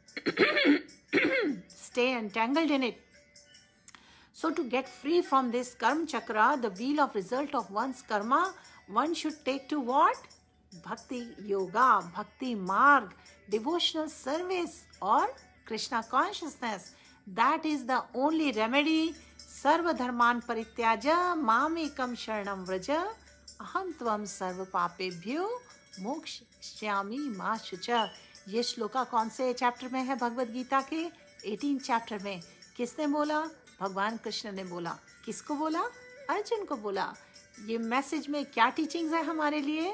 Speaker 1: stay entangled in it. So to get free from this karma chakra, the wheel of result of one's karma, one should take to what? Bhakti yoga, bhakti मार्ग, डिवोशनल सर्विस और Krishna consciousness. That is the only remedy. सर्वधर्मान परित्याज मामेकम शरणम व्रज, अहम त्वम सर्व पापेभ्यो मोक्षयिष्यामि मा शुचा. ये श्लोका कौन से चैप्टर में है भगवद गीता के? 18 चैप्टर में. किसने बोला? भगवान कृष्ण ने बोला. किसको बोला? अर्जुन को बोला. ये मैसेज में क्या टीचिंग्स है हमारे लिए?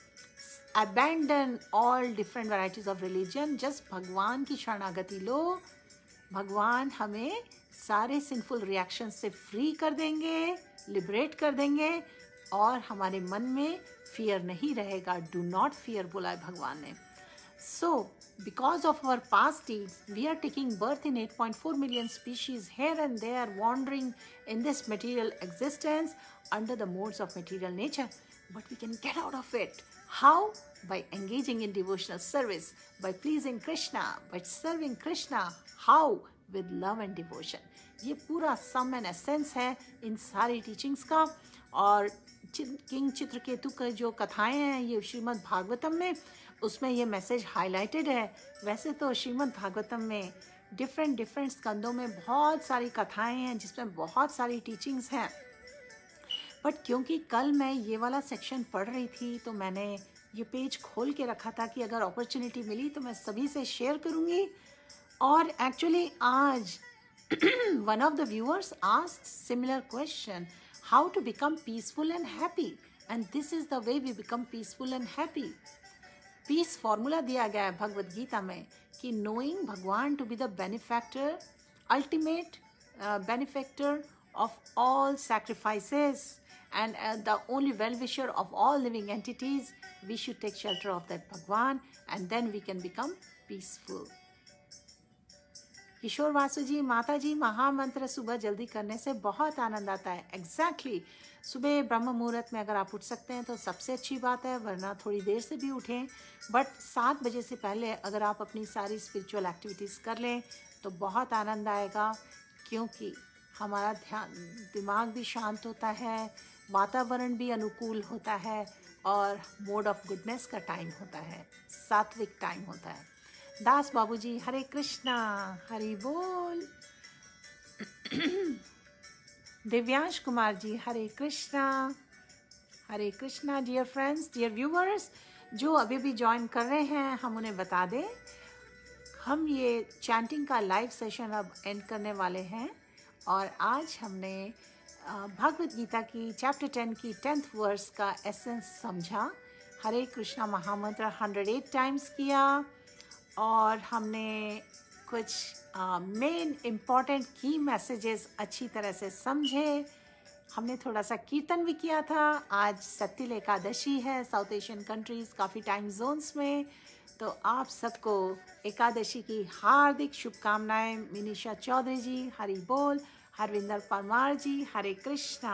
Speaker 1: Abandon all different varieties of religion, just भगवान की शरणागति लो. भगवान हमें सारे सिंफुल रिएक्शन से फ्री कर देंगे, लिबरेट कर देंगे, और हमारे मन में फियर नहीं रहेगा. डू नॉट फियर बोला है भगवान ने. So because of our past deeds we are taking birth in 8.4 million species here and there, wandering in this material existence under the modes of material nature. But we can get out of it. How? by engaging in devotional service, by pleasing Krishna, by serving Krishna. How? With love and devotion. ये पूरा सम and essence है इन सारी teachings का. और king Chitraketu का जो कथाएं हैं ये श्रीमद् भागवतम में, उसमें ये मैसेज हाईलाइटेड है. वैसे तो श्रीमद् भागवतम में डिफरेंट स्कंदों में बहुत सारी कथाएं हैं जिसमें बहुत सारी टीचिंग्स हैं, बट क्योंकि कल मैं ये वाला सेक्शन पढ़ रही थी तो मैंने ये पेज खोल के रखा था कि अगर अपॉर्चुनिटी मिली तो मैं सभी से शेयर करूँगी. और एक्चुअली आज one of the viewers asked similar question, how to become peaceful and happy, and this is the way we become peaceful and happy. Peace formula दिया गया है भगवद गीता में कि knowing भगवान to be the benefactor, ultimate benefactor of all sacrifices, and the only well-wisher of all living entities, we should take shelter of that Bhagwan, and then we can become peaceful. किशोर वासु जी, माता जी, महामंत्र सुबह जल्दी करने से बहुत आनंद आता है. एग्जैक्टली सुबह ब्रह्म मुहूर्त में अगर आप उठ सकते हैं तो सबसे अच्छी बात है, वरना थोड़ी देर से भी उठें, बट 7 बजे से पहले अगर आप अपनी सारी स्पिरिचुअल एक्टिविटीज़ कर लें तो बहुत आनंद आएगा, क्योंकि हमारा ध्यान दिमाग भी शांत होता है, वातावरण भी अनुकूल होता है, और मोड ऑफ गुडनेस का टाइम होता है, सात्विक टाइम होता है. दास बाबूजी, हरे कृष्णा, हरि बोल. Divyansh Kumar ji, Hare Krishna, Hare Krishna. Dear friends, dear viewers, जो अभी भी ज्वाइन कर रहे हैं हम उन्हें बता दें, हम ये चैंटिंग का लाइव सेशन अब एंड करने वाले हैं और आज हमने भगवद गीता की चैप्टर 10 की 10th वर्स का एसेंस समझा। हरे कृष्णा महामंत्र 108 टाइम्स किया और हमने कुछ मेन इम्पॉर्टेंट की मैसेजेस अच्छी तरह से समझे। हमने थोड़ा सा कीर्तन भी किया था। आज सत्तिल एकादशी है साउथ एशियन कंट्रीज़ काफ़ी टाइम जोन्स में, तो आप सबको एकादशी की हार्दिक शुभकामनाएं। मिनीशा चौधरी जी हरि बोल, हरविंदर परमार जी हरे कृष्णा,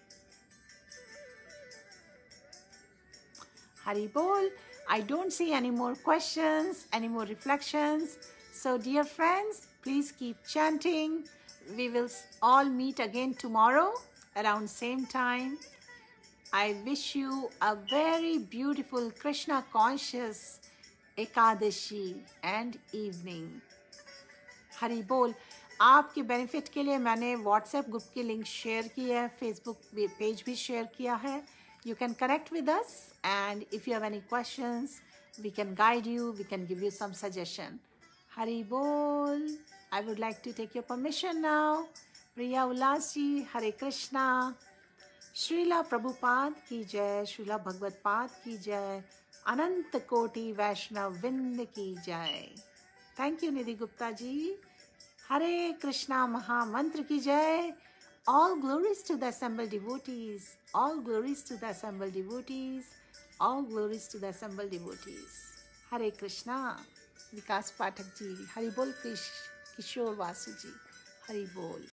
Speaker 1: हरि बोल। I don't see any more questions, any more reflections. So dear friends, please keep chanting. We will all meet again tomorrow around same time. I wish you a very beautiful Krishna conscious Ekadashi and evening. Hari बोल। आपके benefit के लिए मैंने WhatsApp group की link share की है, Facebook page भी share किया है। You can connect with us, and if you have any questions, we can guide you, we can give you some suggestion. Hari Bol. I would like to take your permission now. Priya Ulas ji, Hare Krishna. Srila Prabhupada ki jai, Srila Bhagavad Pad ki jai, Anant Koti Vaishnav Vind ki jai. Thank you Nidhi Gupta ji. Hare Krishna Maha Mantra ki jai. All glories to the assembled devotees. All glories to the assembled devotees. All glories to the assembled devotees. Hare Krishna. Vikas Pathak ji. Hari Bol Kishore Vasu ji. Hari Bol.